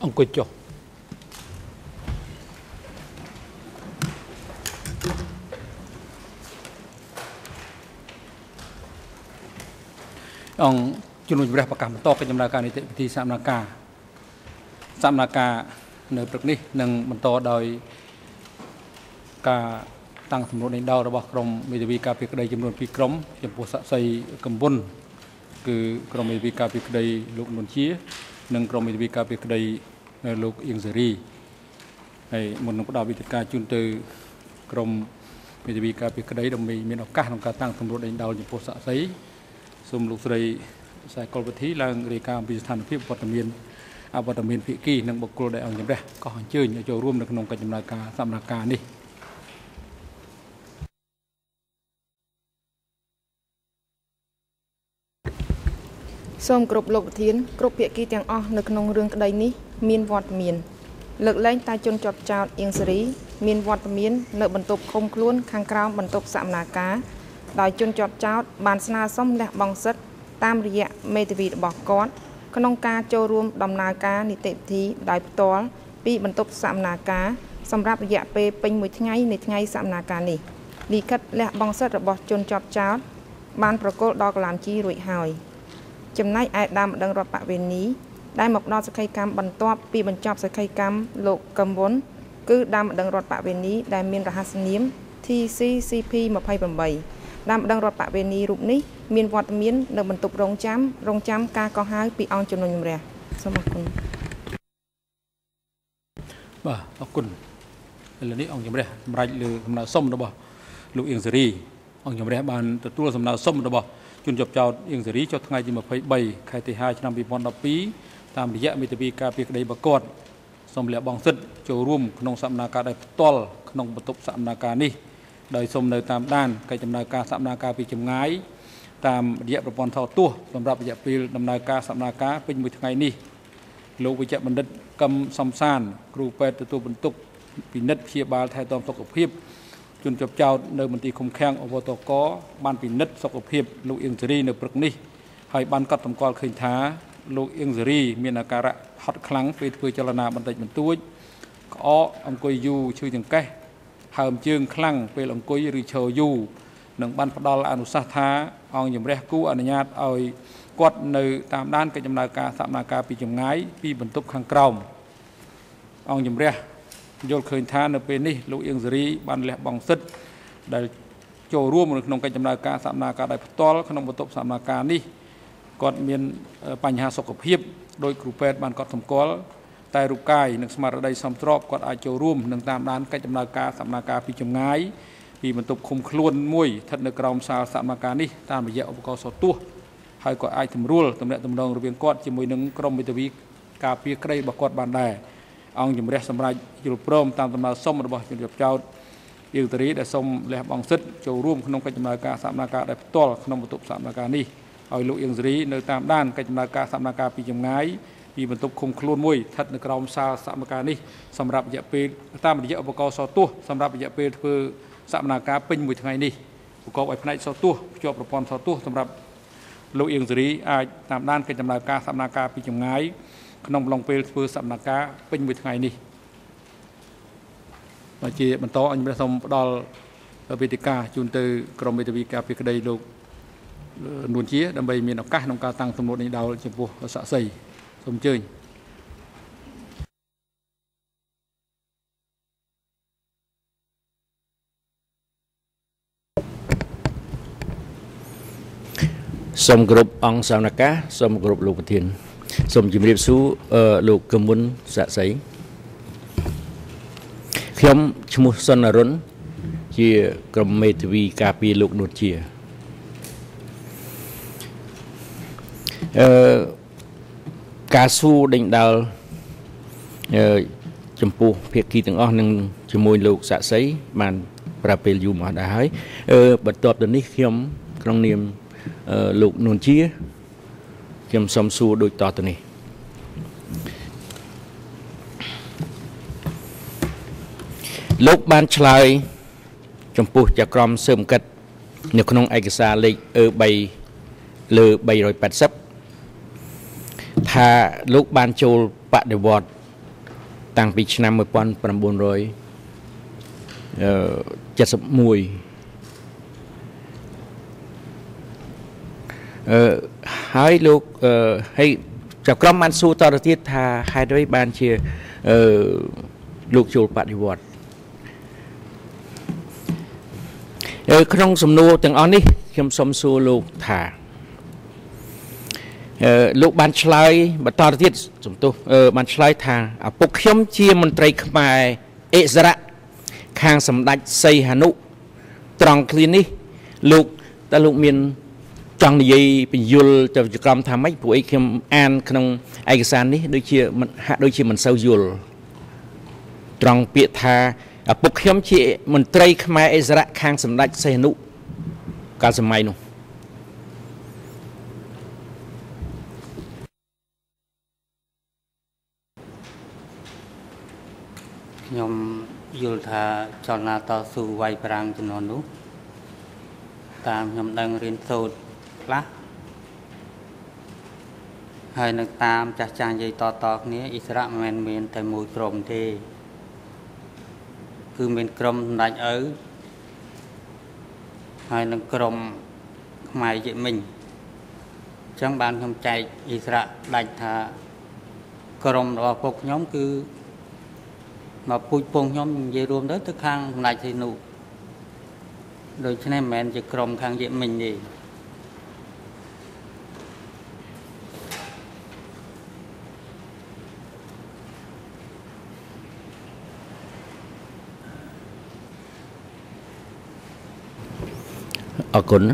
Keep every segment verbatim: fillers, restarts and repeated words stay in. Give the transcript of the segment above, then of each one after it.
ông quên cho ông chuyên môn về cảm to cái nhầm cái này thì sạm na ca sạm na ca nơi bậc ní nâng mình to đòi cả tăng thẩm định đàoរបស់ក្រុមមេធាវីការពារក្តីចំនួនពីរក្រុមចំពោះសាក់សីកំពុនគឺក្រុមមេធាវីការពារក្តីលោកនុនជានិងក្រុមមេធាវីការពារក្តីលោកអៀងសេរីហើយមុននឹងផ្ដល់វិធានការជូនទៅក្រុមមេធាវីការពារក្តីដើម្បីមានឱកាសក្នុងការតាំងទម្រង់ដេញដោលចំពោះសាក់សីសូមលោកស្រីខ្សែកុលវិធីឡើងរាយការណ៍អំពីស្ថានភាពវត្តមានអវត្តមានភាគីនិងបុគ្គលដែលអង្គជំរះក៏អញ្ជើញឲ្យចូលរួមនៅក្នុងកិច្ចដំណើរការសកម្មភាពនេះសូមគ្រប់លោកប្រធានគ្រប់ភាគីទាំងអស់នៅក្នុងរឿងក្តីនេះមានវត្តមានលើកលែងតែជនជាប់ចោទអៀងសេរីមានវត្តមាននៅបន្ទប់ឃុំខ្លួនខាងក្រោមបន្ទប់សកម្មភាពដោយជនជាប់ចោទបានស្នើសុំលះបង់សិទ្ធិតាមរយៈមេធាវីរបស់គាត់ក្នុងការចូលរួមដំណើរការនីតិវិធីដោយផ្ទាល់ពីបន្ទប់សកម្មភាពសម្រាប់រយៈពេលពេញមួយថ្ងៃនៃថ្ងៃសកម្មភាពនេះលិខិតលះបង់សិទ្ធិរបស់ជនជាប់ចោទបានប្រកល់ដល់កលាមជីរួចហើយចំណែកឯដើមម្ដងរដ្ឋបវេនីដែលមកដល់សក្ខីកម្មបន្ទាប់ពីបញ្ចប់សក្ខីកម្មលោកកឹមវុនគឺដើមម្ដងរដ្ឋបវេនីដែលមានរហស្សនាម T C C P ยี่สิบแปด ដើមម្ដងរដ្ឋបវេនីរូបនេះមានវត្តមាននៅបន្ទប់រងចាំរងចាំការកោះហៅពីអង្គជំនុំជម្រះសូមអរគុណបាទអរគុណឥឡូវនេះអង្គជំរះសម្រាប់លើសំណើសុំរបស់លោកអៀងសេរីអង្គជំរះបានទទួលសំណើសុំរបស់ជនជាប់ចោទអៀងសេរីចុះថ្ងៃទីยี่สิบสามខែទីห้าឆ្នាំยี่สิบสิบสองតាមរយៈមេធាវីការពារក្តីបកគាត់សូមលះបង់សិទ្ធិចូលរួមក្នុងសកម្មភាពដោយផ្ទាល់ក្នុងបន្ទប់សកម្មភាពនេះដោយសូមនៅតាមដានកិច្ចដំណើរការសកម្មភាពពីចម្ងាយតាមរយៈប្រព័ន្ធថតទស្សន៍សម្រាប់រយៈពេលដំណើរការសកម្មភាពពេញមួយថ្ងៃនេះលោកវិជ្ជបណ្ឌិតកឹមសំសានគ្រូពេទ្យទទួលបន្ទុកពិនិត្យព្យាបាលថែទាំសុខភាពជនជាប់ចោទនៅមន្ទីរឃុំឃាំងអវតកបានពិនិត្យសុខភាពលោកអៀងសេរីនៅព្រឹកនេះហើយបានកត់សម្គាល់ឃើញថាលោកអៀងសេរីមានអាការៈហត់ខ្លាំងពេលធ្វើចលនាបន្តិចបន្តួចក្អកអង្គុយយូរឈឺចង្កេះហើមជើងខ្លាំងពេលអង្គុយឬឈរយូរនឹងបានផ្ដល់អនុសាសន៍ថាអង្គជំរះគូអនុញ្ញាតឲ្យគាត់នៅតាមដានកិច្ចដំណើរការសកម្មភាពពីចម្ងាយពីបន្ទប់ខាងក្រោមអង្គជំរះយល់ឃើញថានៅពេលនេះលោកអៀងសេរីបានលះបង់សិទ្ធិដែលចូលរួមនៅក្នុងកិច្ចដំណើរការសកម្មភាពដោយផ្ទាល់ក្នុងបន្ទប់សកម្មភាពនេះគាត់មានបញ្ហាសុខភាពដោយគ្រូពេទ្យបានកត់សម្គាល់តែរូបកាយនិងស្មារតីសមស្របគាត់អាចចូលរួមនឹងតាមដានកិច្ចដំណើរការសកម្មភាពពីចម្ងាយពីបន្ទប់ឃុំខ្លួនមួយស្ថិតនៅក្រោមសាលសកម្មភាពនេះតាមរយៈឧបករណ៍សោតទស្សន៍ហើយក៏អាចសម្រួលទំនាក់ទំនងរវាងគាត់ជាមួយនឹងក្រុមមេធាវីការពារក្តីរបស់គាត់បានដែរអង្គជំរះសម្រាប់យល់ព្រមតាមដំណើរសុំរបស់ជនជាប់ចោទអៀងសេរីដែលសូមលះបង់សិទ្ធិចូលរួមក្នុងកិច្ចដំណើរការសកម្មភាពដោយផ្ទាល់ក្នុងបន្ទប់សកម្មភាពនេះឲ្យលោកអៀងសេរីនៅតាមដានកិច្ចដំណើរការសកម្មភាពពីចម្ងាយពីបន្ទប់ឃុំខ្លួនមួយស្ថិតនៅក្រោមសាលសកម្មភាពនេះសម្រាប់រយៈពេលតាមរយៈឧបករណ៍សោតទស្សន៍សម្រាប់រយៈពេលធ្វើសកម្មភាពពេញមួយថ្ងៃនេះប្រកបដោយផ្នែកសោតទស្សន៍ភ្ជាប់ប្រព័ន្ធសោតទស្សន៍សម្រាប់លោកអៀងសេរីអាចតាមដានកិច្ចដំណើរការសកម្មភាពពីចម្ងាយក្នុងអំឡុងពេលធ្វើសកម្មភាពពេញមួយថ្ងៃនេះបាទជាបន្តអញ្ញសូមផ្ដល់វេទិកាជូនទៅក្រុមមេធាវីការពារក្តីលោកនួនជាដើម្បីមានឱកាសក្នុងការតាំងទំនួលដេញដោលចំពោះសាក់សីសូមអញ្ជើញសូមគោរពអង្គសវនកម្មសូមគោរពលោកប្រធានសូមជម្រាបសួរលោកកឹមវុនសាក់សីខ្ញុំឈ្មោះសុនអរុនជាក្រុមមេធាវីការពារលោកនួនជាអឺការសួរដេញដោលអឺចំពោះភាគីទាំងអស់នឹងជាមួយលោកសាក់សីបានប្រាប់ពេលយូរមកដែរហើយអឺបន្ទាប់ទៅនេះខ្ញុំក្នុងនាមលោកនួនជាខ្ញុំសូមសួរដូចតទៅនេះលោកបានឆ្លើយចំពោះចក្រមស៊ើបអង្កេតនៅក្នុងឯកសារលេខ E 3 លើ 380ថាលោកបានចូលបដិវត្តតាំងពីឆ្នាំ một nghìn chín trăm bảy mươi mốt អឺហើយលោកអឺហើយចាប់ក្រុមបានសួរតទៅទៀតថាហេតុអ្វីបានជាអឺលោកចូលបដិវត្តអឺក្នុងសំណួរទាំងអស់នេះខ្ញុំសូមសួរលោកថាអឺលោកបានឆ្លើយបន្តទៅទៀតសំទោសអឺបានឆ្លើយថាឪពុកខ្ញុំជាមន្ត្រីខ្មែរអិសរៈខាងសម្ដេចសីហនុត្រង់ឃ្លានេះលោកតើលោកមានចង់និយាយបញ្យលទៅចក្រមថាម៉េចព្រោះអីខ្ញុំអានក្នុងឯកសារនេះដូចជាហាក់ដូចជាមិនសូវយល់ត្រង់ពាក្យថាឪពុកខ្ញុំជាមន្ត្រីខ្មែរអិសរៈខាងសម្ដេចសីហនុកាលសម័យនោះខ្ញុំយល់ថាចលនាតស៊ូវាយប្រាំងចំនួននោះតាមខ្ញុំដឹងរៀនសូត្រខ្លះហើយនៅតាមចាស់ចាស់និយាយតតគ្នាអិសរៈមិនមែនមានតែមួយក្រុមទេគឺមានក្រុមសម្ដេចឪហើយនឹងក្រុមខ្មែរយេមិញអញ្ចឹងបានខ្ញុំចែកអិសរៈដាច់ថាក្រុមរបស់ពួកខ្ញុំគឺមកពូជពងខ្ញុំនិយាយរួមទៅទៅខាងសម្ដេចសីហនុដូច្នេះមិនមែនជាក្រុមខាងយេមិញទេអរគុណ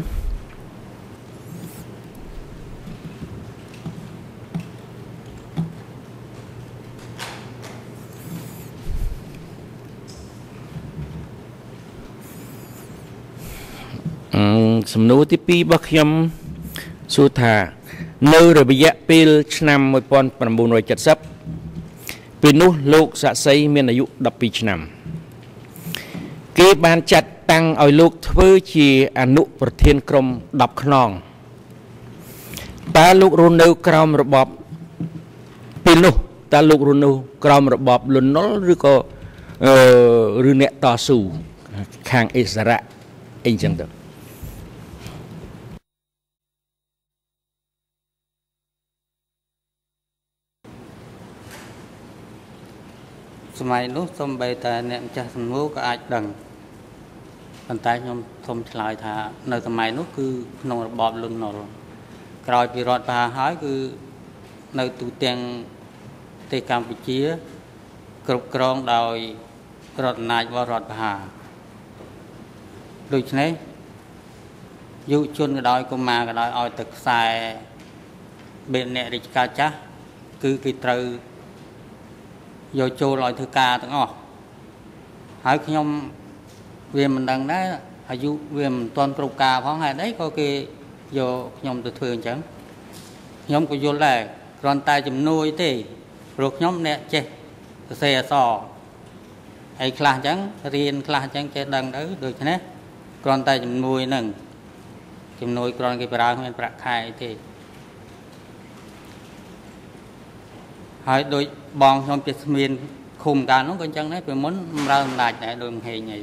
សំណួរទីពីររបស់ខ្ញុំសួរថានៅរយៈពេលឆ្នាំ một nghìn chín trăm七mươi ពេលនោះលោកសាក់សីមានអាយុដប់ពីរឆ្នាំគេបានចាត់តាំងឲ្យលោកធ្វើជាអនុប្រធានក្រុមដប់ខ្នងតើលោករស់នៅក្រោមរបបពេលនោះតើលោករស់នៅក្រោមរបបលន់នល់ឬក៏អឺឬអ្នកតស៊ូខាងអិសរៈអីចឹងទៅសម័យនោះសូម្បីតែអ្នកម្ចាស់សំណួរក៏អាចដឹងប៉ុន្តែខ្ញុំសូមឆ្លើយថានៅសម័យនោះគឺក្នុងរបបលន់នល់ក្រោយពីរដ្ឋប្រហារហើយគឺនៅទូទាំងប្រទេសកម្ពុជាគ្រប់គ្រងដោយរដ្ឋអំណាចរបស់រដ្ឋប្រហារដូច្នេះយុវជនក៏ដោយកុមារក៏ដោយឲ្យទៅខ្សែបេអ្នករាជការចាស់គឺគេត្រូវយកចូលឲ្យធ្វើការទាំងអស់ហើយខ្ញុំវាមិនដឹងដែរអាយុវាមិនទាន់គ្រប់ការផងហេតុអីក៏គេយកខ្ញុំទៅធ្វើអញ្ចឹងខ្ញុំក៏យល់ដែរគ្រាន់តែជំនួយទេព្រោះខ្ញុំអ្នកចេះសរសេរអក្សរអីខ្លះអញ្ចឹងរៀនខ្លះអញ្ចឹងចេះដឹងទៅដូច្នេះគ្រាន់តែជំនួយហ្នឹងជំនួយគ្រាន់គេប្រើគ្មានប្រាក់ខែអីទេហើយដូចបងខ្ញុំជាស្មានឃុំកាលនោះក៏អញ្ចឹងដែរពីមុនបម្រើអំណាចដែរដូចមហេងអី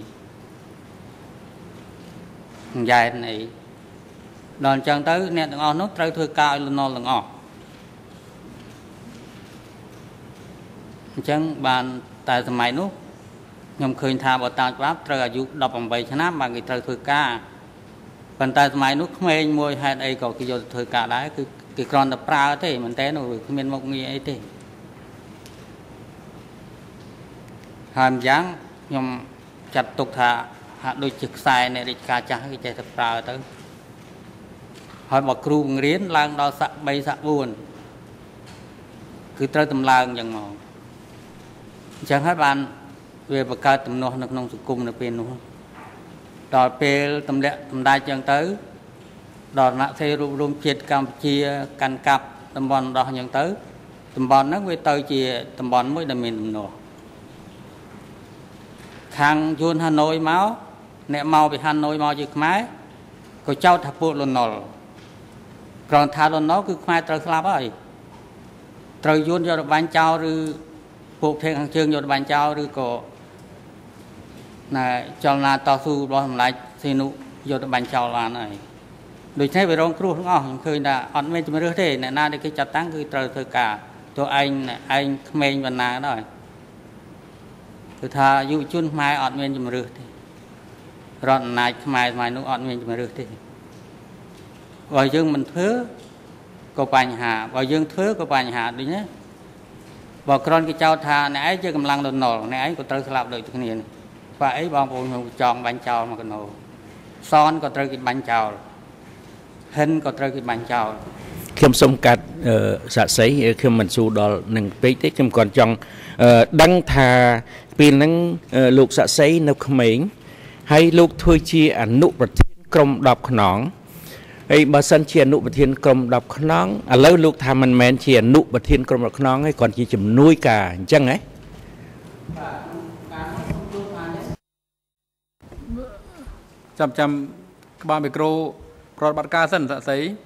យ៉ែនអីដល់អញ្ចឹងទៅអ្នកទាំងអស់នោះត្រូវធ្វើការឲ្យលន់នល់ទាំងអស់អញ្ចឹងបានតែសម័យនោះខ្ញុំឃើញថាបើតាមច្បាប់ត្រូវអាយុដប់ប្រាំបីឆ្នាំបានគេត្រូវធ្វើការប៉ុន្តែសម័យនោះក្មេងមួយហេតុអីក៏គេយកទៅធ្វើការដែរគឺគេគ្រាន់តែប្រើទេមែនតើនោះគ្មានមុខងារអីទេហើយម្យ៉ាងខ្ញុំចាត់ទុកថាហាក់ដូចជាខ្សែនៃរាជការចាស់គេចេះតែប្រើទៅហើយបើគ្រូបង្រៀនឡើងដល់សាក់បីសាក់បួនគឺត្រូវតម្លើងអញ្ចឹងមកអញ្ចឹងហើយបានវាបង្កើតទំនាស់នៅក្នុងសង្គមនៅពេលនោះដល់ពេលទម្លាក់តម្ដាច់អញ្ចឹងទៅដល់គណៈសេរីរួមជាតិកម្ពុជាកាន់កាប់តំបន់ដោះអញ្ចឹងទៅតំបន់ហ្នឹងវាទៅជាតំបន់មួយដែលមានទំនាស់ខាងយួនហាណូយមកអ្នកមកពីហាណូយមកជាខ្មែរក៏ចោទថាពួកលន់នល់គ្រាន់ថាលន់នល់គឺខ្មែរត្រូវស្លាប់ហើយត្រូវយួនយករបាញ់ចោលឬ buộc thêm hàng chương vô bàn trao rồi có là cho là tao su đó lại xin nụ vô bàn trao là này đối thế về rong cru không ông khơi là ăn men chấm rửa thế này na để cái chặt tăng cái trời thời cả tôi anh anh men và na đó tôi tha dụ chun mai ăn men chấm rửa thế rọn này mai mai nó ăn men chấm rửa thế vợ dương mình thứ có bài hạ vợ dương thứ có bài hạ đấy nhé vợ con cái cháu tha này ấy chưa cầm lăng đồn nổ này ấy có trời làm được cái này và ấy bao bồn chọn bánh chào mà cái nổ son có trời cái bánh chào hình có trời cái bánh chào khiêm sông cát dạ sấy khiêm mình su đó nâng bấy thế khiêm còn trong đăng thà pin nâng lục dạ sấy nấu khmến hay lục thôi chia ảnh nụ bật thiên công đọc nón ấy bà sân chia nụ bật thiên công đọc nón à lâu lục tham mình men chia nụ bật thiên công đọc nón ấy còn chỉ chấm nuôi cả chăng ấy chăm chăm ba micro rồi bắt ca sân dạ sấy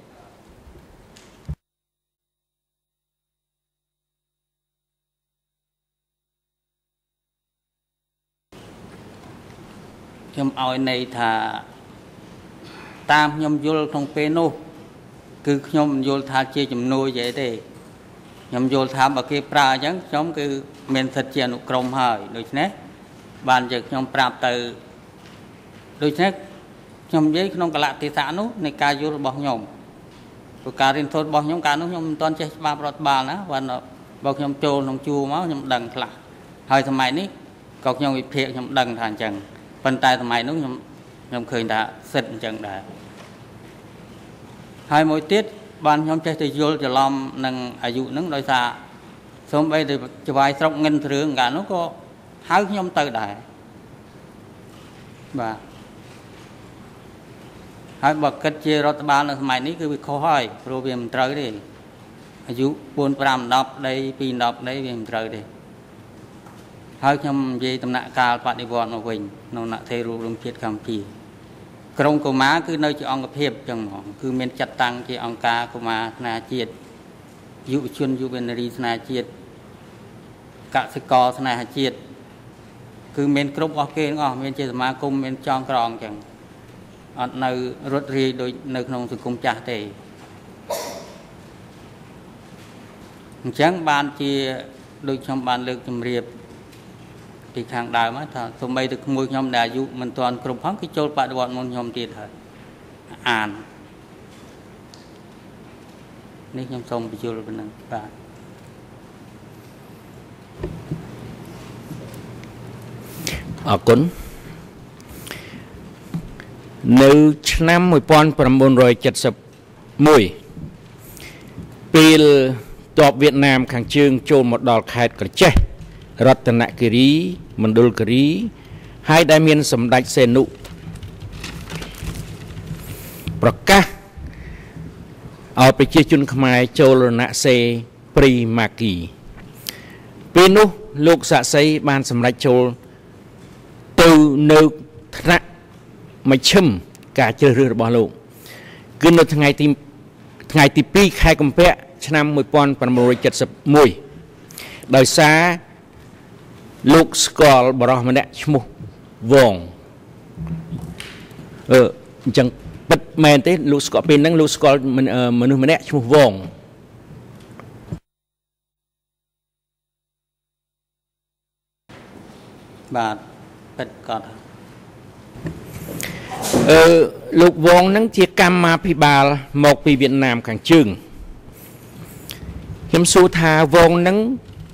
nhom ao này thà tam nhom vô trong pe nô cứ nhom vô thà chia chấm nuôi vậy thì nhom vô thà mà kia pra chẳng giống cứ men thật chia nụ crom hơi đối nhé bàn giờ nhom pra từ đối nhé nhom với trong cả lạ tì xã nút này ca vô bỏ nhom rồi ca riêng thôi bỏ nhom ca nút nhom toàn chơi ba bọt ba nữa và nó bỏ nhom trâu nhom chua máu nhom đằng là hơi thằng mày ní cọc nhom bị phê nhom đằng thằng chẳng phần tay thằng mày nó nhom nhom khơi đã sệt chẳng đã hai mỗi tiết ban nhom chơi thì vô cho làm nâng ai dụ nâng đôi xa xong bây giờ cho vài sọc ngân thường cả nó có hai nhom từ đại và hai bậc kết chia rót ban là mày ní cứ bị khó hỏi rồi vì mình trời đi ai dụ buôn pram đọc đây pin đọc đây vì mình trời đi hai nhom về tầm nã cao bạn đi vòn mà quỳnh nó nã thề rùa lông chết cầm chỉ trong cổ má cứ nơi chị ông gặp hiệp chẳng họ cứ miền chặt tăng chị ông ca cổ má na chiết dụ chuyên dụ bên đi na chiết cả sự co na chiết cứ miền cướp ok nó miền chơi má cung miền tròn tròn chẳng nơi rốt ri đôi nơi nông sự cung chả thì chẳng ban chia đôi trong ban lực chấm riệp thì thằng đào mà thằng tụi bay được mua nhom đà dụ mình toàn cướp phóng cái châu bạn bọn môn nhom tiền thôi an nếu nhom xong bị chưa là bên này bạn ở cuốn nếu năm mười pon phần bốn rồi chật sập mùi pil top Việt Nam kháng trương trôn một đòn khai cật che Ratanakiri Mandulkari hai đại miền sầm đạch xe nụ Praka ở bên chia chun khmai châu nạ xe Primaki Pinu lục dạ xây ban sầm đạch châu từ nước thạ mà châm cả chơi rửa bỏ lụ cứ nó ngày tìm ngày tìm pi khai công pẹ năm mười pon phần mười chật sập mùi đời xa lục scroll bỏ mà nè chmu vòng ờ chẳng bật mền thế lục scroll pin năng lục scroll mình mình mình nè chmu vòng bà bật cọt ờ lục vòng năng chia cam mà pi bà một pi Việt Nam càng chừng hiểm số thà vòng năng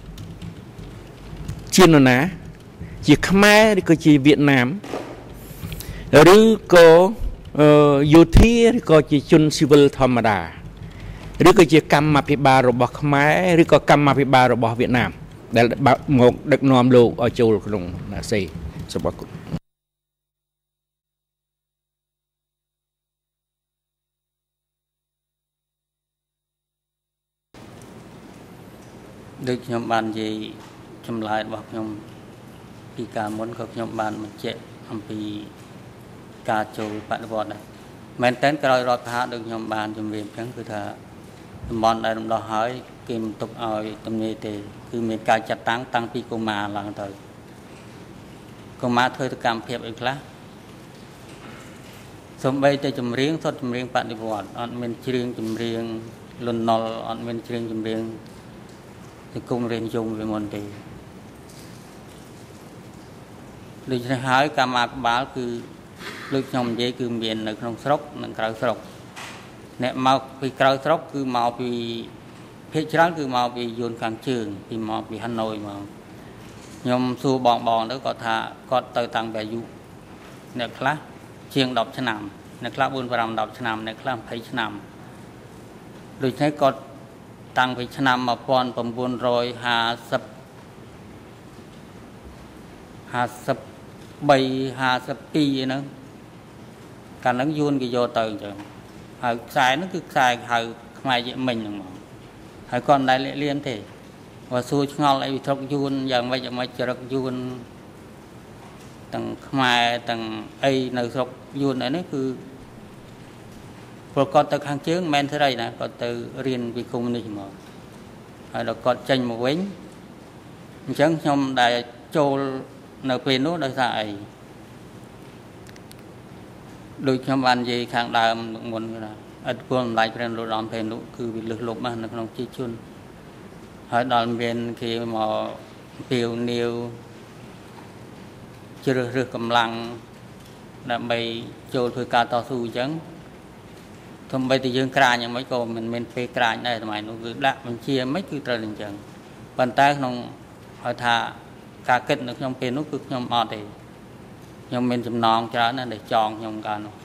chiên nó ná chỉ Khmer có chỉ Việt Nam rồi có dù thi có chỉ chun civil thầm đà rồi có chỉ cam mà bị ba rồi bỏ Khmer rồi có cam mà bị ba rồi bỏ Việt Nam để một đất nòm lô ở châu đồng là xây số bỏ được nhóm bàn gì chấm lại bọc nhóm khi cả muốn có nhóm bàn một chạy làm vì cả châu bạn vọt này men tên cái rồi hạ được nhóm bàn chấm việc chẳng cứ thà món này đó hỏi kim tục ỏi tầm nhẹ thì cứ គឺមានការចាត់តាំងតាំងពីកុមារឡើងទៅកុមារធ្វើទៅកម្មភាពអីខ្លះសំបីតែចម្រៀងសុទ្ធចម្រៀងបដិវត្តអត់មានច្រៀងចម្រៀងលន់ណុលអត់មានច្រៀងចម្រៀងទៅគុំរៀនយងវាមុនទេដូច្នេះហើយកម្មាភិបាលគឺដូចខ្ញុំនិយាយគឺមាននៅក្នុងស្រុកនិងក្រៅស្រុកអ្នកមកពីក្រៅស្រុកគឺមកពីភាគច្រើនគឺមកពីយួនខាងជើងពីមកពីហាណូយមកខ្ញុំសួរបងបងទៅគាត់ថាគាត់ទៅតាំងពីអាយុអ្នកខ្លះជាងដប់ឆ្នាំអ្នកខ្លះបួន ប្រាំ ដប់ឆ្នាំអ្នកខ្លះ ២០ ឆ្នាំដូច្នេះគាត់តាំងពីឆ្នាំmột nghìn chín trăm năm mươiห้าสิบ ห้าสิบបី ห้าสิบពីរហ្នឹងកាលហ្នឹងយួនគេយកទៅអញ្ចឹងហើយខ្សែហ្នឹងគឺខ្សែហៅខ្មែរយមិញហ្នឹងមកហើយគាត់មិនដែលលាក់លៀមទេបើសួរឆ្ងល់អីវិទ្រុកយួនយ៉ាងម៉េចយ៉ាងម៉េចចរិតយួនទាំងខ្មែរទាំងអីនៅស្រុកយួនអីនេះគឺព្រោះគាត់ទៅខាងជើងមិនមែនស្រីណាគាត់ទៅរៀនពីកុម្មុយនីសមកហើយដល់គាត់ចេញមកវិញអញ្ចឹងខ្ញុំដែលចូលនៅពេលនោះដោយសារអីដូចខ្ញុំបាននិយាយខាងដើមមុនថាអត្តពលម្លាយព្រះនរោត្តមពេលនោះគឺវាលឹះលប់ណាស់នៅក្នុងជីជនហើយដល់មានគេមកពីវនាវជ្រើសរើសកម្លាំងដើម្បីចូលធ្វើការតស៊ូអញ្ចឹងទោះបីតែយើងក្រាញយ៉ាងម៉េចក៏មិនមែនពេលក្រាញដែរសម័យនោះគឺដាក់បញ្ជាមិនគឺត្រូវតែអញ្ចឹងប៉ុន្តែក្នុងហៅថាការគិតនៅក្នុងពេលនោះគឺខ្ញុំអត់ទេខ្ញុំមានចំណងច្រើនណាស់ដែលចងខ្ញុំកាលនោះ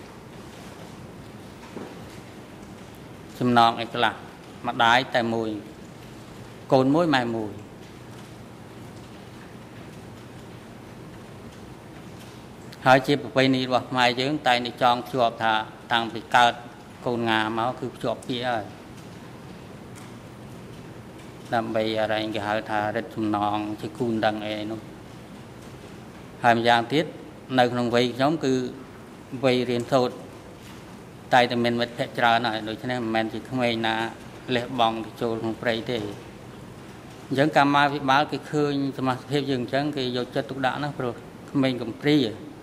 ចំណងអីខ្លះម្ដាយតែមួយកូនមួយម៉ែមួយហើយជាប្រពៃណីរបស់ខ្មែរយើងតែនេះចងភ្ជាប់ថាតាំងពីកើតកូនងាមកគឺភ្ជាប់ពាក្យហើយដើម្បីអរែងគេហៅថារិទ្ធចំណងជាគូនដឹងអីនោះហើយម្យ៉ាងទៀតនៅក្នុងវ័យខ្ញុំគឺវ័យរៀនសូត្រតែតែមានមិត្តភក្តិច្រើនហើយដូច្នេះមិនមែនជាក្មេងណាលះបង់ទៅចូលក្នុងព្រៃទេអញ្ចឹងកម្មាភិបាលគេឃើញសមាជិកយើងអញ្ចឹងគេយកចិត្តទុកដាក់ណាស់ព្រោះក្មេងកំព្រា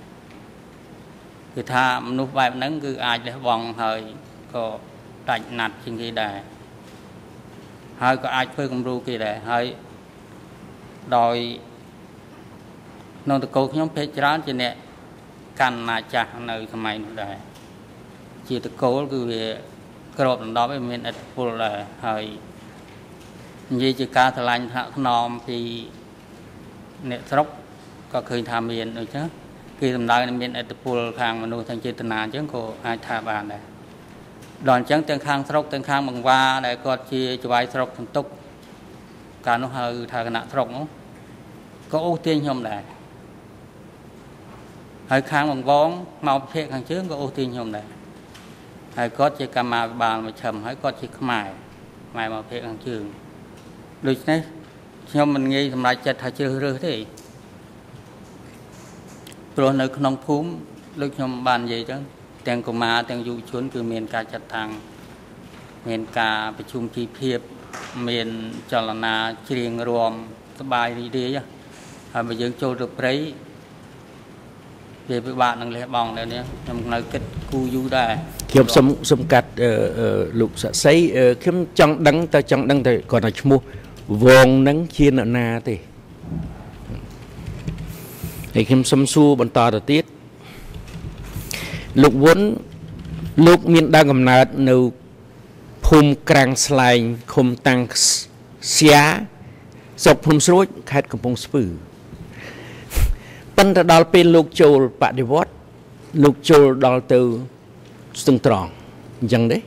គឺថាមនុស្សបែបហ្នឹងគឺអាចលះបង់ហើយក៏ដាច់ណាត់ជាងគេដែរហើយក៏អាចធ្វើគំរូគេដែរហើយដោយក្នុងតកូលខ្ញុំភាគច្រើនជាអ្នកកាន់ណាចាស់នៅសម័យនោះដែរជាតកូលគឺវាក្របដណ្ដប់ឯមានឥទ្ធិពលដែរហើយនិយាយជាការឆ្លាញ់ថ្នាក់ថ្នមពីអ្នកស្រុកក៏ឃើញថាមានដូចចឹងគេសម្ដៅនឹងមានឥទ្ធិពលខាងមនុស្សទាំងចេតនាអញ្ចឹងក៏អាចថាបានដែរដល់អញ្ចឹងទាំងខាងស្រុកទាំងខាងបង្វាដែលគាត់ជាចវាយស្រុកសន្ទុកកាលនោះហៅថាគណៈស្រុកនោះក៏អូសទាញខ្ញុំដែរហើយខាងបង្វងមកភេកខាងជើងក៏អូសទាញខ្ញុំដែរហើយគាត់ជាកម្មាភិបាលមកឈឹមហើយគាត់ជាខ្មែរខ្មែរមកភេកខាងជើងដូច្នេះខ្ញុំមិនងាយសម្រេចចិត្តថាជ្រើសរើសទេព្រោះនៅក្នុងភូមិដូចខ្ញុំបាននិយាយចឹងទាំងកុមារទាំងយុវជនគឺមានការចាត់តាំងមានការប្រជុំជីភាពមានចលនាច្រៀងរាំសប្បាយរីករាយហើយបើយើងចូលទៅព្រៃវាពិបាកនឹងលះបង់ដែរនេះខ្ញុំនៅគិតគូយូរដែរខ្ញុំសុំសុំកាត់លោកស័ក្តិសិទ្ធិខ្ញុំចង់ដឹងទៅចង់ដឹងទៅគាត់ថាឈ្មោះវងហ្នឹងជានរណាទេហើយខ្ញុំសុំសួរបន្តទៅទៀតលោកវុនលោកមានដើមកំណើតនៅភូមិក្រាំងស្លែងឃុំតាំងសៀស្រុកភ្នំស្រួចខេត្តកំពង់ស្ពឺប៉ុន្តែដល់ពេលលោកចូលបដិវត្តលោកចូលដល់ទៅស្ទឹងត្រង់អញ្ចឹងទេ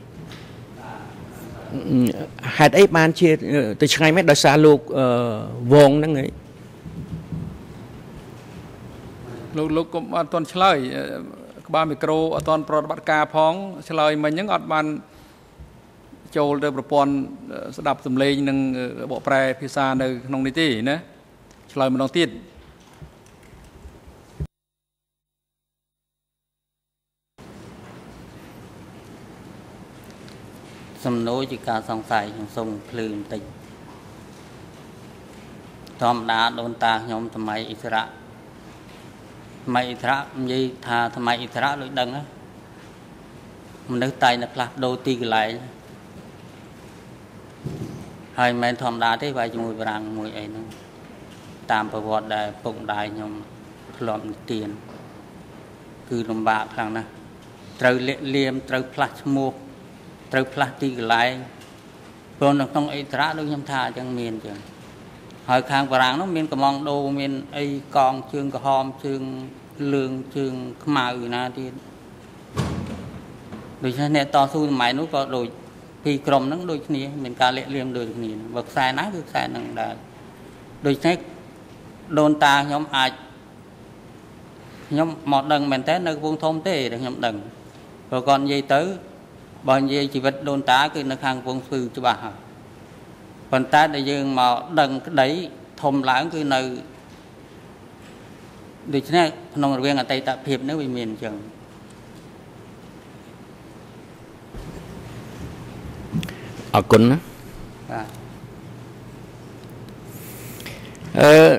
ហេតុអីបានជាទៅឆ្ងាយមែនដោយសារលោកវងហ្នឹងឯងលោកលោកក៏អត់ទាន់ឆ្លើយក្បាលមីក្រូអត់ទាន់ប្រតិបត្តិការផងឆ្លើយមិញហ្នឹងអត់បានចូលទៅប្រព័ន្ធស្ដាប់សំឡេងនិងបកប្រែភាសានៅក្នុងនេះទេណាឆ្លើយម្ដងទៀតសំណួរជាការសង្ស័យខ្ញុំសូមភ្លឺបន្តិច thom đá đôn ta nhóm thầm mày ít ra mày ít ra như thà thầm mày ít ra lối đằng á mình nước tay nước lát đô ti lại hai men thom đá thế vài mùi vàng mùi ấy nó tạm bờ vọt đại bụng đại nhóm lọm tiền cứ lầm bạc thằng này trời liêm trời plastic mua trời plastic lại còn nó không ấy trả được nhâm tha chẳng miền chẳng hỏi khang vàng nó miền cầm mong đô miền ấy con chương cái hòm chương lương chương màu na thì đôi khi này to su máy nó có đôi khi cầm nó đôi khi mình cả lệ liêm đôi khi vật sai nát được sai năng đã đôi khi đôn ta nhóm ai nhóm một đằng mình té nơi vuông thôn thế được nhóm đằng rồi còn gì tới bao nhiêu chỉ vật đôn tá cái nó khang vuông sư cho bà còn ta để dương mà đằng cái đấy thôm lãng cái nơi để cho nên nông viên ở tây tạ hiệp nếu bị miền trường ở quân á à. ờ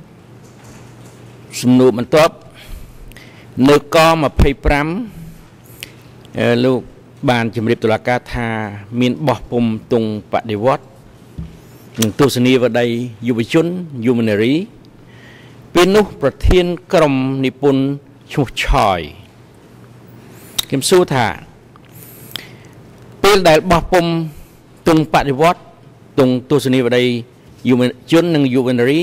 sum nụ mình tốt nơi co mà phê pramลูกบานจำเรียบตุลาการธามีนบอกปมตรงปฏิวัติหนึ่งตัวสนีวใดยูวิชุนยูมินรีเป็นนุประเทศกรมนิพนธ์ชุชอยเข้มสู้ท่าเป็นได้บอกปมตรงปฏิวัติตรงตัวสนีวใดยูมิชุนหนึ่งยูมินรี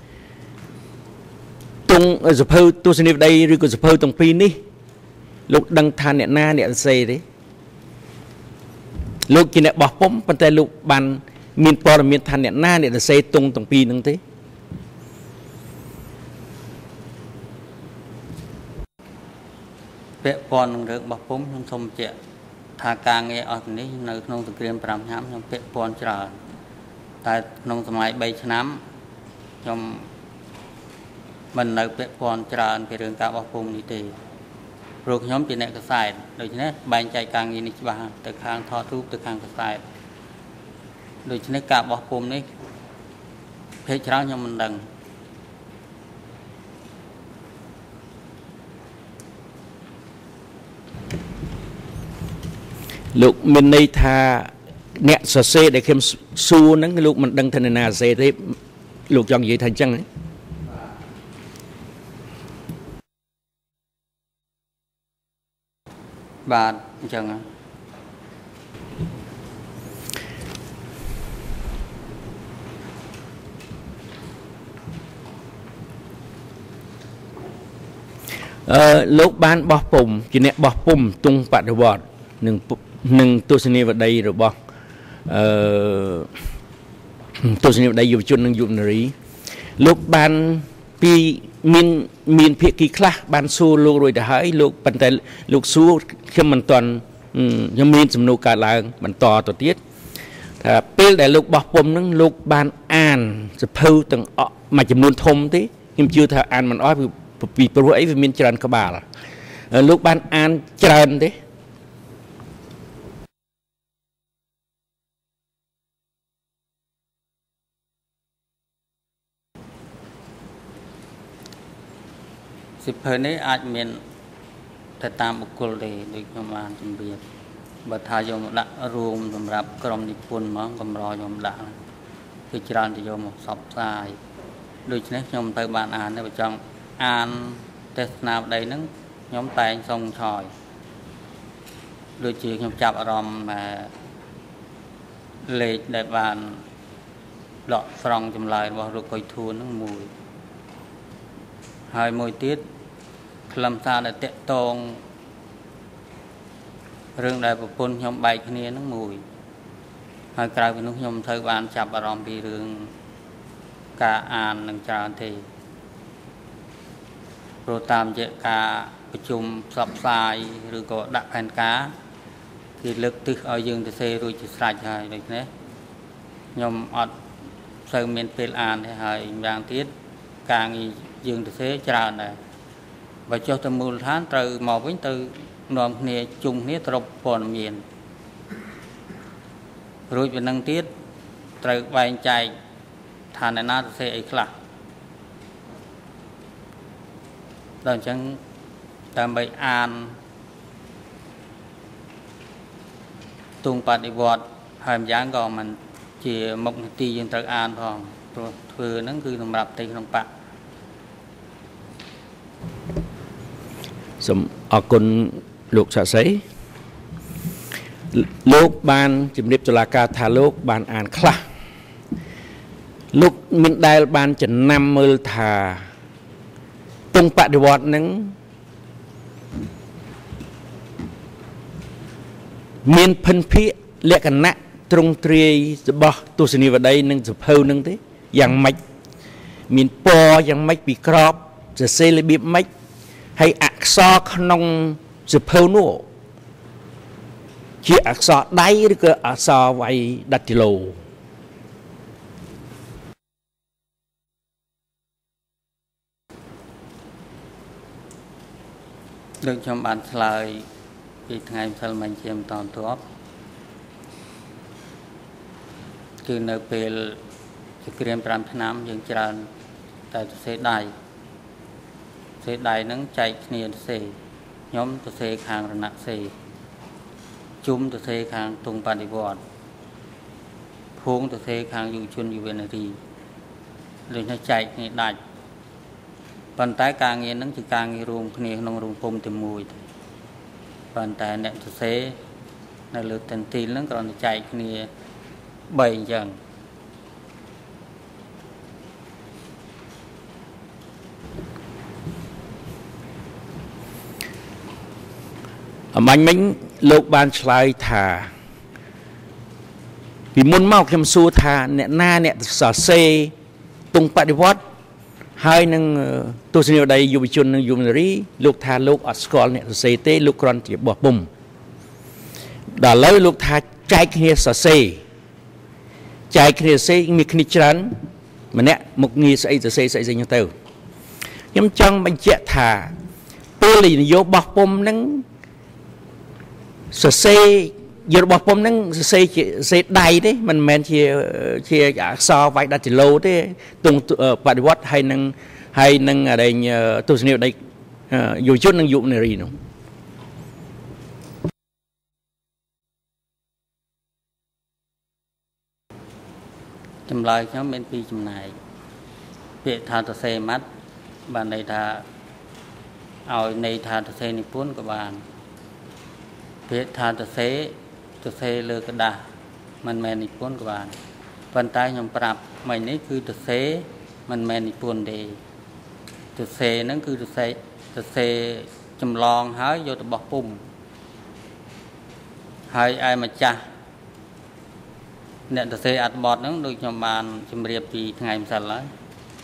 ตรงสะเพอตัวสนีวใดหรือก็สะเพอตรงปีนี้ลูกดังทานเนี่ยหน้าเนี่ยเซ่ดิลูกกินเนี่ยบอกผมปัจจัยลูกบันมีนปอร์มีนทานเนี่ยหน้าเนี่ยเซ่ตรงตรงปีนึงทีเปะปอนเรื่องบอกผมน้องสมเจตทางการเงี้ยออกนี้ในน้องตะเกียบปรามน้ำน้องเปะปอนจราแต่น้องสมัยใบชน้ำน้องมันในเปะปอนจราเป็นเรื่องการบอกผมนี่ตีโรคย้อมเป็นเอกสารโดยเฉพาะใบใจกลางยินิจบาตึกข้างทอดรูปตึกข้างกระสายโดยเฉพาะกาบบอกปุ่มนี้เพชรร้าวย้อมมันดังลูกมันในท่าเนี่ยสเซ่ได้เข้มสู้นั่งลูกมันดังธนาเซ่ได้ลูกจังยี่ทันจังบาทจังเอ่อลูกบ้านบอกปุ่มจีเนี่ยบอกปุ่มตรงปฏิวัติหนึ่งหนึ่งตัวสนิวใดหรือบอกเอ่อตัวสนิวใดอยู่จุดหนึ่งอยู่ในนี้ลูกบ้านปีมินมินเพียกีคลาบ้านสู้ลูกรวยแต่หายลูกปันแต่ลูกสู้เข้มมันตอนยังมีสำนุการลางมันต่อต่อเตี้ยถ้าเป็นแต่ลูกบอกผมนั่งลูกบ้านอ่านจะเพิ่มตั้งอมาจำนวนทมที่ยังชื่อถ้าอ่านมันอ้อยปีประวัติวิมินจรันกบาลลูกบ้านอ่านจรันที่สิบเพลนี้อาจมีแต่ตามบุคคลเลยโดยประมาณจำเบียดบัตรายมละรวมสำหรับกรมนิพนธ์มั้งกำรอยมละคือจรันจะยมสอบทรายโดยเฉพาะยมเตยบานอ่านในประจำอ่านเทศนาใดนั้นยมแต่งทรงชอยโดยเฉพาะยมจับอารมณ์มาเลยในบานหลอกฟรองจำลายว่าเราคอยทูนนั่งมวยหายมวยติดคลำซาได้เตะตรงเรื่องใดประพนยมใบคณีนั่งมวยหายกลายเป็นนุ่งยมเธอบานจับอารมณ์ปีเรื่องกาอ่านหนึ่งจานทีโปรตามเจกาประชุมสอบทรายหรือก็ดักแผ่นกาที่ลึกตึกเอายืงจะเซรุ่ยจะใส่ใช่เลยนะยมอดเซอร์เมนเปลอ่านให้หายอย่างติดกางยืงจะเซจราเนี่ยvà cho tầm mưu tháng từ màu với từ nòm này chung này tập bòn miền rồi về năng tiết từ vài chạy ថាអ្នកណាសរសេរអីខ្លះដល់អញ្ចឹងដើម្បីអានទុងបដិវត្តហើយម្យ៉ាងក៏មិនជាមុខនីតិយើងត្រូវអានផងព្រោះធ្វើហ្នឹងគឺសម្រាប់ទីក្នុងបកសូមអរគុណលោកសាស្ត្រីលោកបានជំរាបតុលាការថាលោកបានអានខ្លះលោកមានដែលបានចំណាំមើលថាទុងបដិវត្តនឹងមានភិនភាគលក្ខណៈទ្រង់ទ្រាយរបស់ទស្សនីវដ្តីនិងសភៅនឹងទេយ៉ាងម៉េចមានពណ៌យ៉ាងម៉េចពីក្របសរសេររបៀបម៉េចហើយអក្សរក្នុងសភៅនោះជាអក្សរដៃឬក៏អក្សរវៃដាត់គីឡូដូចខ្ញុំបានឆ្លើយពីថ្ងៃម្សិលមិញជាបន្តបន្ទាប់គឺនៅពេលសង្គ្រាមប្រាំឆ្នាំយើងច្រើនតែសរសេរដៃសរសេរដៃហ្នឹងចែកគ្នាសរសេរខ្ញុំសរសេរខាងរណសេរជុំសរសេរខាងទុងបដិវត្តភួងសរសេរខាងយុវជនយុវនារីដូចនេះចែកគ្នាដាច់ប៉ុន្តែការងារហ្នឹងជាការងាររួមគ្នាក្នុងរោងពុំតែមួយទេប៉ុន្តែអ្នកសរសេរនៅលើតន្ទីលហ្នឹងគ្រាន់តែចែកគ្នាបីអញ្ចឹងអមាញ់មិញលោកបានឆ្លើយថាពីមុនមកខ្ញុំសួរថាអ្នកណាអ្នកសរសេរទុងបដិវត្តហើយនឹងទស្សនីយដ្តីយុវជននិងយុវនារីលោកថាលោកអត់ស្គាល់អ្នកសរសេរទេលោកគ្រាន់ជាបោះពុំដល់ឥឡូវលោកថាចែកគ្នាសរសេរចែកគ្នាសរសេរមានគ្នាច្រើនម្នាក់មុខងារស្អីសរសេរស្អីស្អីទៅខ្ញុំចង់បញ្ជាក់ថាពេលនយោបាយបោះពុំហ្នឹងសរសេរយករបស់ពុំហ្នឹងសរសេរជាសរសេរដៃទេមិនមែនជាជាអក្សរវាយដាច់គីឡូទេទុងបដិវត្តហើយនឹងហើយនឹងអរិញទស្សនីយដ្តីយុវជននិងយុវនារីនោះចម្លើយខ្ញុំមានពីរចំណែកពាក្យថាសរសេរម៉ាត់បានន័យថាឲ្យន័យថាសរសេរនិពន្ធក៏បានពាក្យថាសរសេរសរសេរលើក្រដាសមិនមែននិពន្ធក៏បានប៉ុន្តែខ្ញុំប្រាប់មិញនេះគឺសរសេរមិនមែននិពន្ធទេសរសេរហ្នឹងគឺសរសេរសរសេរចម្លងហើយយកទៅបោះពុម្ពហើយឯម្ចាស់អ្នកសរសេរអត្ថបទហ្នឹងដូចខ្ញុំបានជម្រាបពីថ្ងៃម្សិលហើយ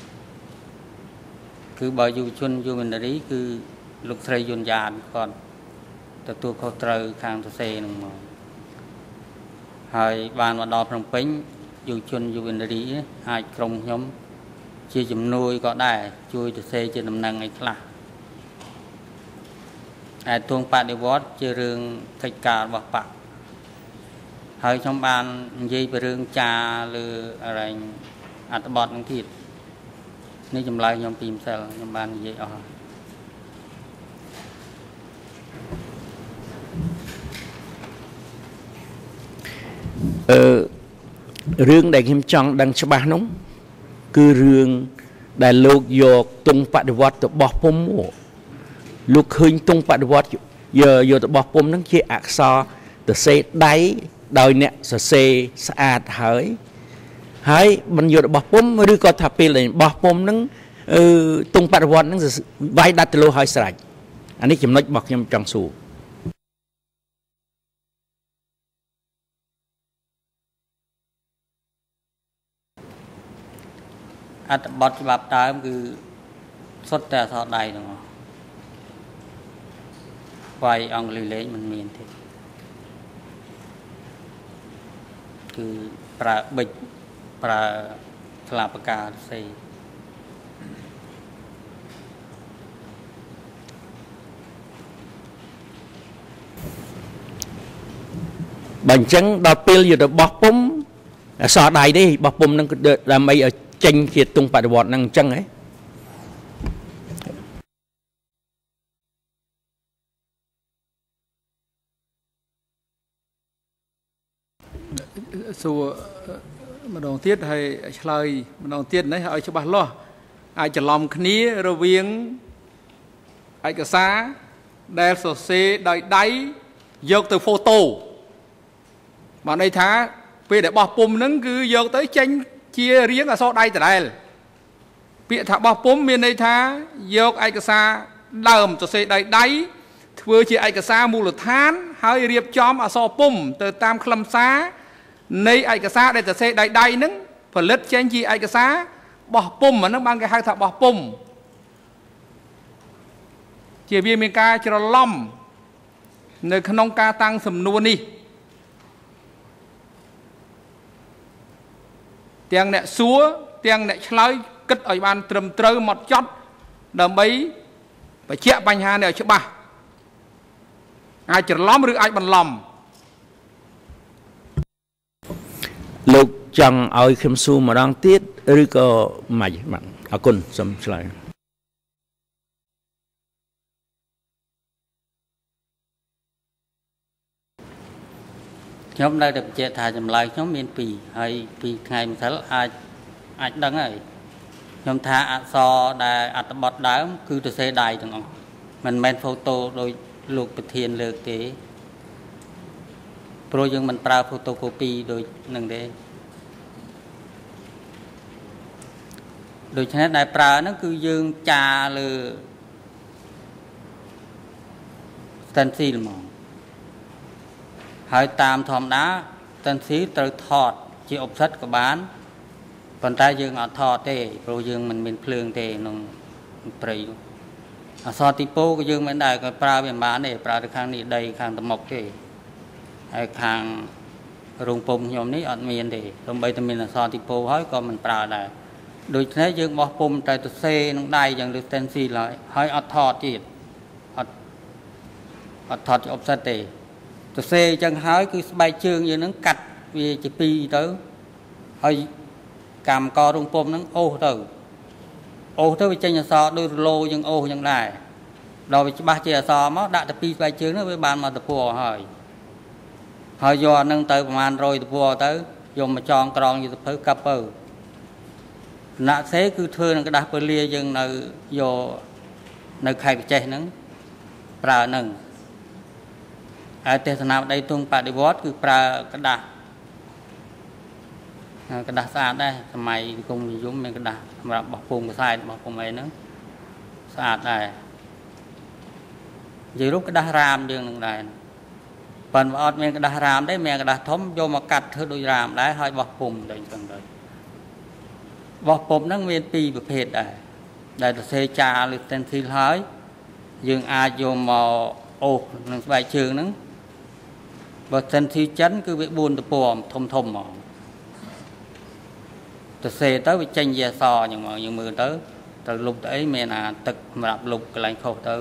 គឺបើយុវជនយុវនារីគឺលោកស្រីយុនយ៉ានគាត់ទទួលខុសត្រូវខាងសរសេរហ្នឹងមកហើយបានមកដល់ភ្នំពេញយុវជនយុវនារីអាចក្រុមខ្ញុំជាជំនួយក៏ដែរជួយសរសេរជាដំណឹងអីខ្លះឯទងបដិវត្តជារឿងកិច្ចការរបស់បកហើយខ្ញុំបាននិយាយពីរឿងចាលើអរិញអត្ថបទហ្នឹងទៀតនេះចម្លើយខ្ញុំពីម្សិលខ្ញុំបាននិយាយអស់ហើយអឺរឿងដែលខ្ញុំចង់ដឹងច្បាស់នោះគឺរឿងដែលលោកយកទងបដិវត្តទៅបោះពុម្ពលោកឃើញទងបដិវត្តយកយកទៅបោះពុម្ពហ្នឹងជាអក្សរសរសេរដៃដោយអ្នកសរសេរស្អាតហើយហើយមិនយកទៅបោះពុម្ពឬក៏ថាពេលដែលបោះពុម្ពហ្នឹងអឺទងបដិវត្តហ្នឹងវាយដាច់ទៅលោហើយស្រេចអានេះចំណុចរបស់ខ្ញុំចង់សួរអត្ថបទច្បាប់ដើមគឺសុទ្ធតែអក្សរដៃទាំងអស់វាយអង់គ្លេសលេខមិនមានទេគឺប្រើប៊ិចប្រើស្លាបផ្កាសរសេរបើអញ្ចឹងដល់ពេលយកទៅបោះពុម្ពអក្សរដៃទេបោះពុម្ពនឹងដើម្បី tranh kia tung bạc bọt năng chân ấy số mà đầu tiên hay lời mà đầu tiên đấy hỏi cho bà lo ai chỉ làm cái ní rồi viên ai cả xa đeo sổ xe đẩy đáy dọc từ photo mà đây thá vì để bỏ pum nâng cứ dọc tới tranh chia riêng ở sau đây từ đây bị thả bỏ pum miền đây thá dọc ai cả xa đầm sổ xe đẩy đáy vừa chỉ ai cả xa mù lửa than hơi riệp chóm ở sau pum từ tam khâm xá này ai cả xa đây sổ xe đẩy đáy nâng phần lết tranh chi ai cả xa bỏ pum mà nó bằng cái hai thả bỏ pum chỉ vì mình ca cho lom nơi khung ca tăng sầm nuôn đi tiếng nè xúa tiếng nè chơi cất ở bàn trầm trơ một chót đầm bấy phải chẹt bánh hà này cho bà ai chỉ lom được ai bằng lom lục chẳng ai khiêm su mà đang tiết rồi có mày bạn à con xâm lại nhóm đây được chế thả chậm lại nhóm miền pì hay pì ngày mình thấy ai ai đắng này nhóm thả so đài ắt bọt đá cứ từ xe đài chẳng mình men photo đôi lục bật thiền lược thế rồi nhưng mình pra photocopy đôi nâng đấy đôi cho nên đài pra nó cứ dương trà lừa stencil mà hơi tam thòm đá tên xí từ thọt chỉ ốp sắt của bán còn ta dương ở thọt thế rồi dương mình mình phường thế nó prey ở so tipo của dương mình đại cái pra biển bán để pra được khang này đầy khang tầm mộc thế hay khang rung pum nhóm ní ở miền thì trong bây giờ mình là so tipo hỏi còn mình pra đại đôi thế dương bỏ pum tại từ xe nó đầy chẳng được tên xí lại hơi ở thọt chỉ ở thọt chỉ ốp sắt thế từ xe chân hói cứ bay chương như nó cạch vì chỉ pi tới hơi cầm co rung pom nó ô từ ô tới trên nhà so đôi lô nhưng ô nhưng này rồi ba chia so mất đã tập pi bay chương nó với bàn mà tập phù hỏi hỏi do nâng tới bàn rồi tập phù tới dùng mà tròn tròn như tập thứ cặp ở nã xế cứ thưa nó cái đá bơ lia nhưng nơi vô nơi khai cái chạy nó ra nâng ai thế nào đây tung bạc đi vót cứ pra cái đà cái đà xa đây mày cùng dùng mình cái đà mà bọc phùng sai bọc phùng ấy nữa xa đây giờ lúc cái đà ram dương này phần vót mình cái đà ram đấy mẹ cái đà thấm vô mà cắt thứ đôi ram đấy hơi bọc phùng đấy chẳng đấy bọc phùng nó nguyên pi bậc hết đây đây là xe trà lịch tên thi hơi dương ai vô mà ô nó bài trường nó và tên thi chấn cứ bị buồn từ bùm thông thông mà từ xe tới bị tranh về sò nhưng mà nhưng mưa tới từ lúc tới mẹ là tực mà đạp lục cái lạnh khô tới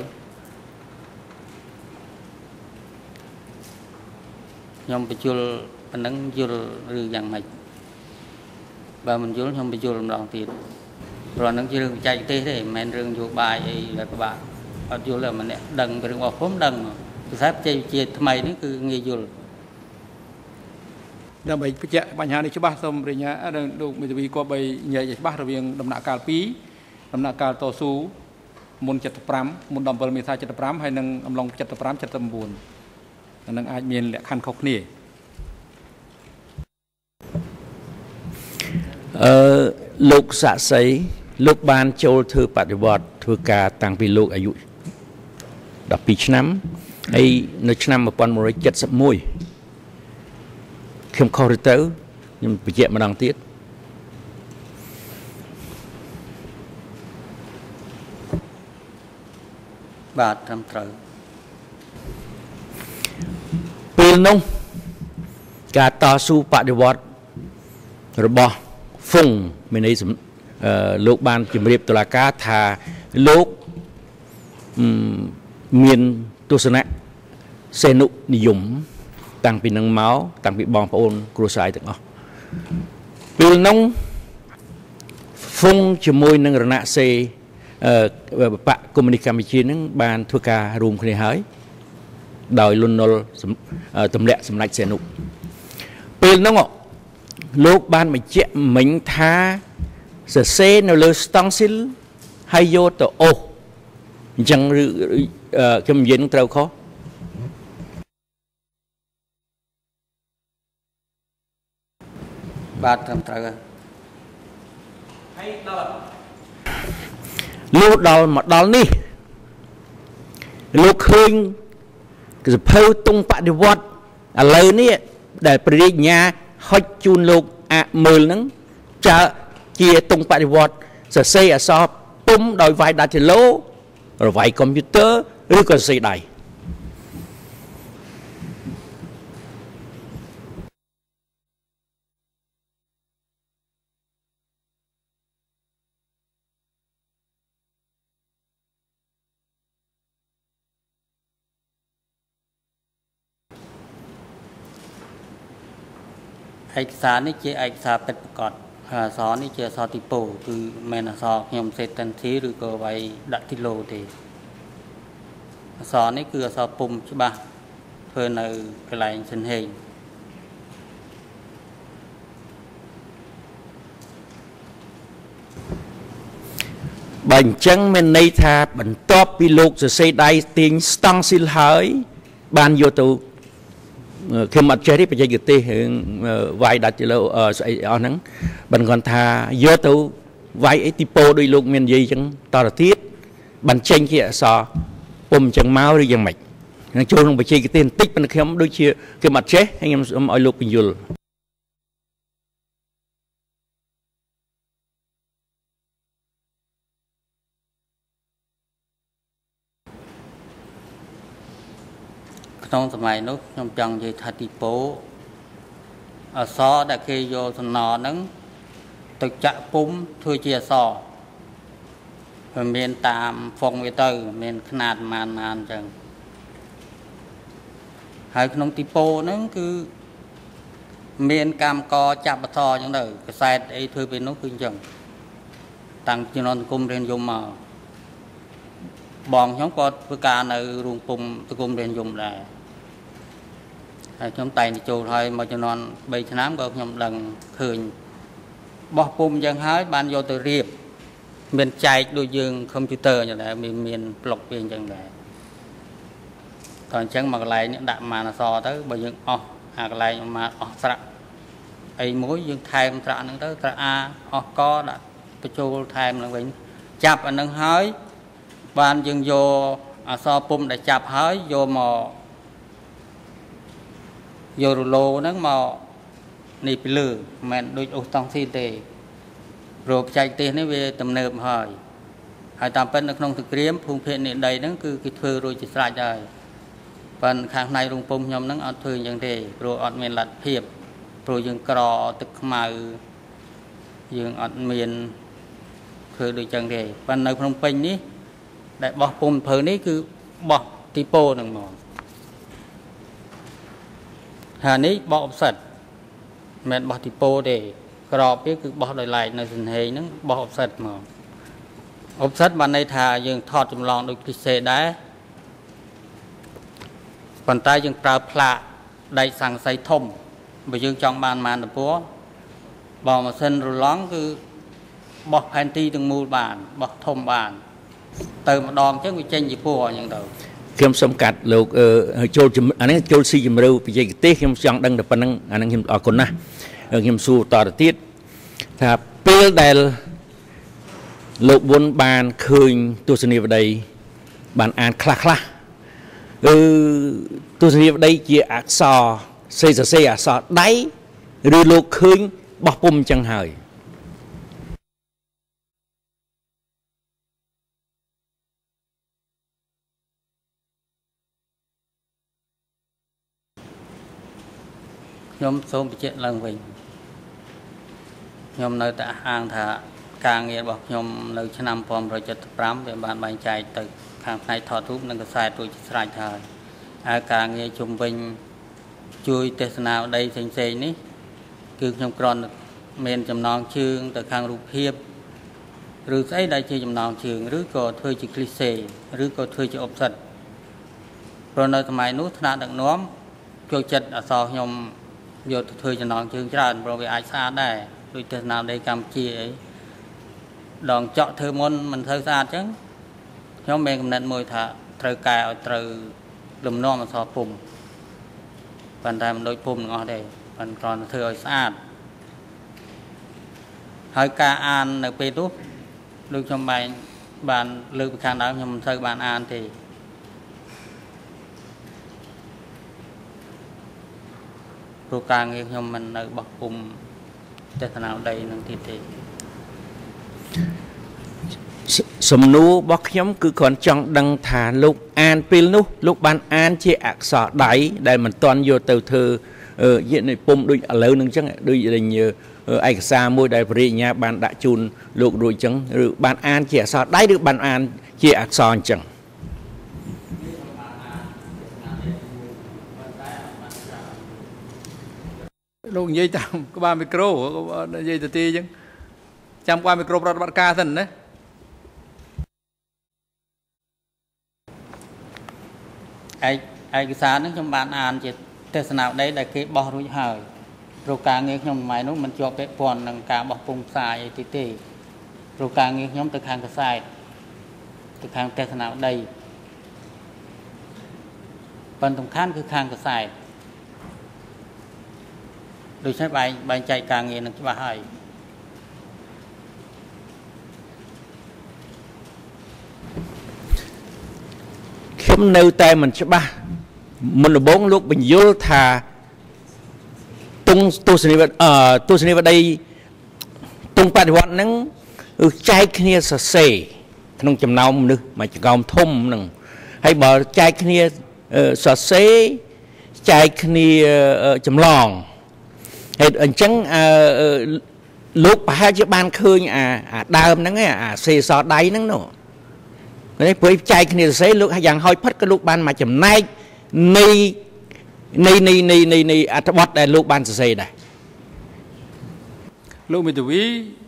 nhưng bị chul mình đang chul rư dằng mày và mình chul không bị chul làm đòn tiền rồi nó chưa chạy thế thì mình rừng vô bài là các bạn ở chul là mình đằng cái rừng vào phốm đằng mà sắp chơi chơi thay mày nó cứ nghe chul đâm bảy bây giờ bạn nhà này chú bác xong rồi nhá được bây giờ vì qua bây nhảy chú bác rồi viên đầm nạ cà pí đầm nạ cà to su môn chặt pram môn đầm bờ mi thay chặt pram hay nâng âm long chặt pram chặt tầm buồn nâng ai miền lệ khăn khóc nè lục xạ sấy lục ban châu thư bát vọt thư ca tăng pi lục ayu đập pi năm hay nơi năm một con một chặt sập môi không khó tới nhưng bị chẹt mà đang tiết ba trăm trời pin nông cả tòa su bạc đi vọt rồi bỏ phùng mình ấy sắm lục ban chỉ riệp tòa cá thà lục miền tu sơn xe nụ dùng tăng bị nâng máu tăng bị bong phôn cua sai từng ngõ pin nông phung cho môi nâng rana xe bạc communication chi nâng bàn thua ca rùm khởi hỏi đòi luôn nol tầm lệ sầm lạch xe nụ bên nó ngọ lúc ban mình chạy mình tha giờ xe nó lơ stang sil hay vô tổ ô chẳng cái mình diễn trâu khó ba trăm trâu lúc đó mà đó đi lúc khơi cái phơi tung bạc đi vót à lời nè để bơi nhà hot chun lúc à mười nắng cha chia tung bạc đi vót giờ xây ở so pum đòi vài đặt thì lố rồi vài computer rồi còn xây đầy ếch xá ní chế ếch xá bết cọt hà xó ní chế xó tí bổ cứ mẹn xó nhom xê tân thí rồi có vay đặt tí lô thì xó ní cứ xó pum chứ ba thôi là cái lại chân hình bệnh chân men nay tha bệnh top pi lục rồi xây đai tiếng stang sil hỏi ban vô tụ khi mà chơi đi bây giờ tê vài đặt cho lâu ở ở nắng bạn còn thà vô tụ vài ấy tipo đôi lục miền gì chẳng to là tiết bạn tranh kia sò bùm chẳng máu đi dần mạch nó trôi không phải chơi cái tên tích bạn không đôi chia cái mặt chết anh em ở lục bình dul trong thời này nó trong chẳng gì thật tí bố ở xó đã khi vô thằng nọ nắng tự chạy pum thôi chia xó rồi miền tạm phong về từ miền khát màn màn chẳng hay trong tí bố nó cứ miền cam co chạm bát thò những đời cái sai ấy thôi bên nó cứ chẳng tăng cho nó cung lên dùng mà bọn nhóm có với cả nơi ruộng pum tôi cung lên dùng là nhóm tay thì chùi thôi mà cho nó bây giờ nám có nhóm lần khơi bỏ pum dân hái ban vô từ riệp miền chạy đôi dương computer như là miền miền blog viên chẳng để còn chẳng mà lại những đạm mà nó so tới bây giờ o à cái lại mà o sạ ấy mối dương thay sạ nữa tới sạ a o có đã tôi chùi thay là vậy chập anh nâng hái ban dương vô à so pum để chập hái vô mò vô lô nó mò nịp lử mình đôi ô tông thi tề rồi chạy tiền nó về tầm nợp hỏi hai tam phân nó không thực riêng phun phiền này đây nó cứ cái thưa rồi chỉ sai rồi phần khang này rung pum nhom nó ăn thưa như thế rồi ăn miền lạt hiệp rồi dương cò tức màu dương ăn miền thưa được chẳng thế phần nơi không pin ní đại bỏ pum phơi ní cứ bỏ tipo đừng mò hà ní bỏ sạch mẹ bỏ tipo để cọp biết cứ bỏ lại lại nơi hình hình nó bỏ sạch mà ốp sạch ban này thà dương thọt chùm lòng được xe đá còn tay dương prao plạ đại sang xây thông bởi dương trong bàn màn được bố bỏ mà sân rồi lón cứ bỏ phèn ti từng mùi bàn bỏ thông bàn từ một đòn chứ bị tranh gì phù những đầu khi sống cắt lục châu anh ấy châu si chìm râu bây giờ cái tết khi xong đang được phần năng anh ấy ở con na khi su tỏ tiết thà pil đèn lục bốn bàn khơi tu sinh vào đây bàn an khla khla ừ tu sinh vào đây chỉ ác sò xây giờ xây ác sò đáy rồi lục khơi bọc bùm chẳng hời nhóm số bị chết lần mình nhóm nơi tại hàng thả càng nghe bọc nhóm nơi cho năm phòng rồi chất tám về bàn bài chạy từ hàng này thọ thuốc nâng cái sai tôi chỉ sai thời ai càng nghe chung bình chui tết nào đây thành xe ní cứ trong con miền trong non chương từ khang rụp hiệp ឬស្អីដែលជាចំណងជើងឬក៏ធ្វើជាគ្លីសេឬក៏ធ្វើជាអបសិតព្រោះនៅសម័យនោះថ្នាក់ដឹកនាំចូលចិត្តអក្សរខ្ញុំយកទៅធ្វើចំណងជើងច្រើនព្រោះវាអាចស្អាតដែរដូចទស្សនាវដ្តីកម្ពុជាអីដងចောက်ធ្វើមុនមិនធ្វើស្អាតអញ្ចឹងខ្ញុំមានកំណត់មួយថាត្រូវកែឲ្យត្រូវលំនាំអក្សរពុំប៉ុន្តែមិនដូចពុំទាំងអស់ទេប៉ុន្តែគ្រាន់តែធ្វើឲ្យស្អាតហើយការអាននៅពេលនោះដូចខ្ញុំបែងបានលើកពីខាងដើមខ្ញុំមិនសូវបានអានទេព្រោះការងារខ្ញុំមិននៅបោះពុំទស្សនាវដ្តីនឹងទៀតទេសំណួររបស់ខ្ញុំគឺគ្រាន់ចង់ដឹងថាលោកអានពេលនោះលោកបានអានជាអក្សរដៃដែលមិនទាន់យកទៅធ្វើយនិពុំដូចឥឡូវនឹងអញ្ចឹងដូចឯកសារមួយដែលព្រះរាជអាជ្ញាបានដាក់ជូនលោករួចអញ្ចឹងឬបានអានជាអក្សរដៃឬបានអានជាអក្សរអញ្ចឹងលោកនិយាយតាមក្បាលមីក្រូនិយាយទៅទីអញ្ចឹងចាំក្បាលមីក្រូប្រតិបត្តិការសិនណាឯកឯកសារហ្នឹងខ្ញុំបានអានជាទស្សនាវដ្តីដែលគេបោះរួចហើយព្រោះការងារខ្ញុំថ្ងៃនោះមិនជាប់ពាក់ព័ន្ធនឹងការបោះពុម្ពផ្សាយអីទេទេព្រោះការងារខ្ញុំទៅខាងកាសែតទៅខាងទស្សនាវដ្តីប៉ុន្តែសំខាន់គឺខាងកាសែតដូច្នេះបែងបែងចែកការងារនឹងច្បាស់ហើយខ្ញុំនៅតែមិនច្បាស់មុនដំបូងលោកបញ្យល់ថាទងទស្សនីយអឺទស្សនីយវដ្តីទងបដិវត្តហ្នឹងចែកគ្នាសរសេរក្នុងចំណោមមនុស្សមួយចង្កោមធំហ្នឹងហើយបើចែកគ្នាសរសេរចែកគ្នាចម្លងហើយអញ្ចឹងលោកប្រហែលជាបានឃើញអាអាដើមហ្នឹងអាសេសរដៃហ្នឹងនោះនេះព្រោះចែកគ្នាសរសេរលោកយ៉ាងហោចផុតក៏លោកបានមកចំណែកនៃនៃនៃនៃនៃនៃអត្ថបទដែលលោកបានសរសេរដែរលោកមេធាវី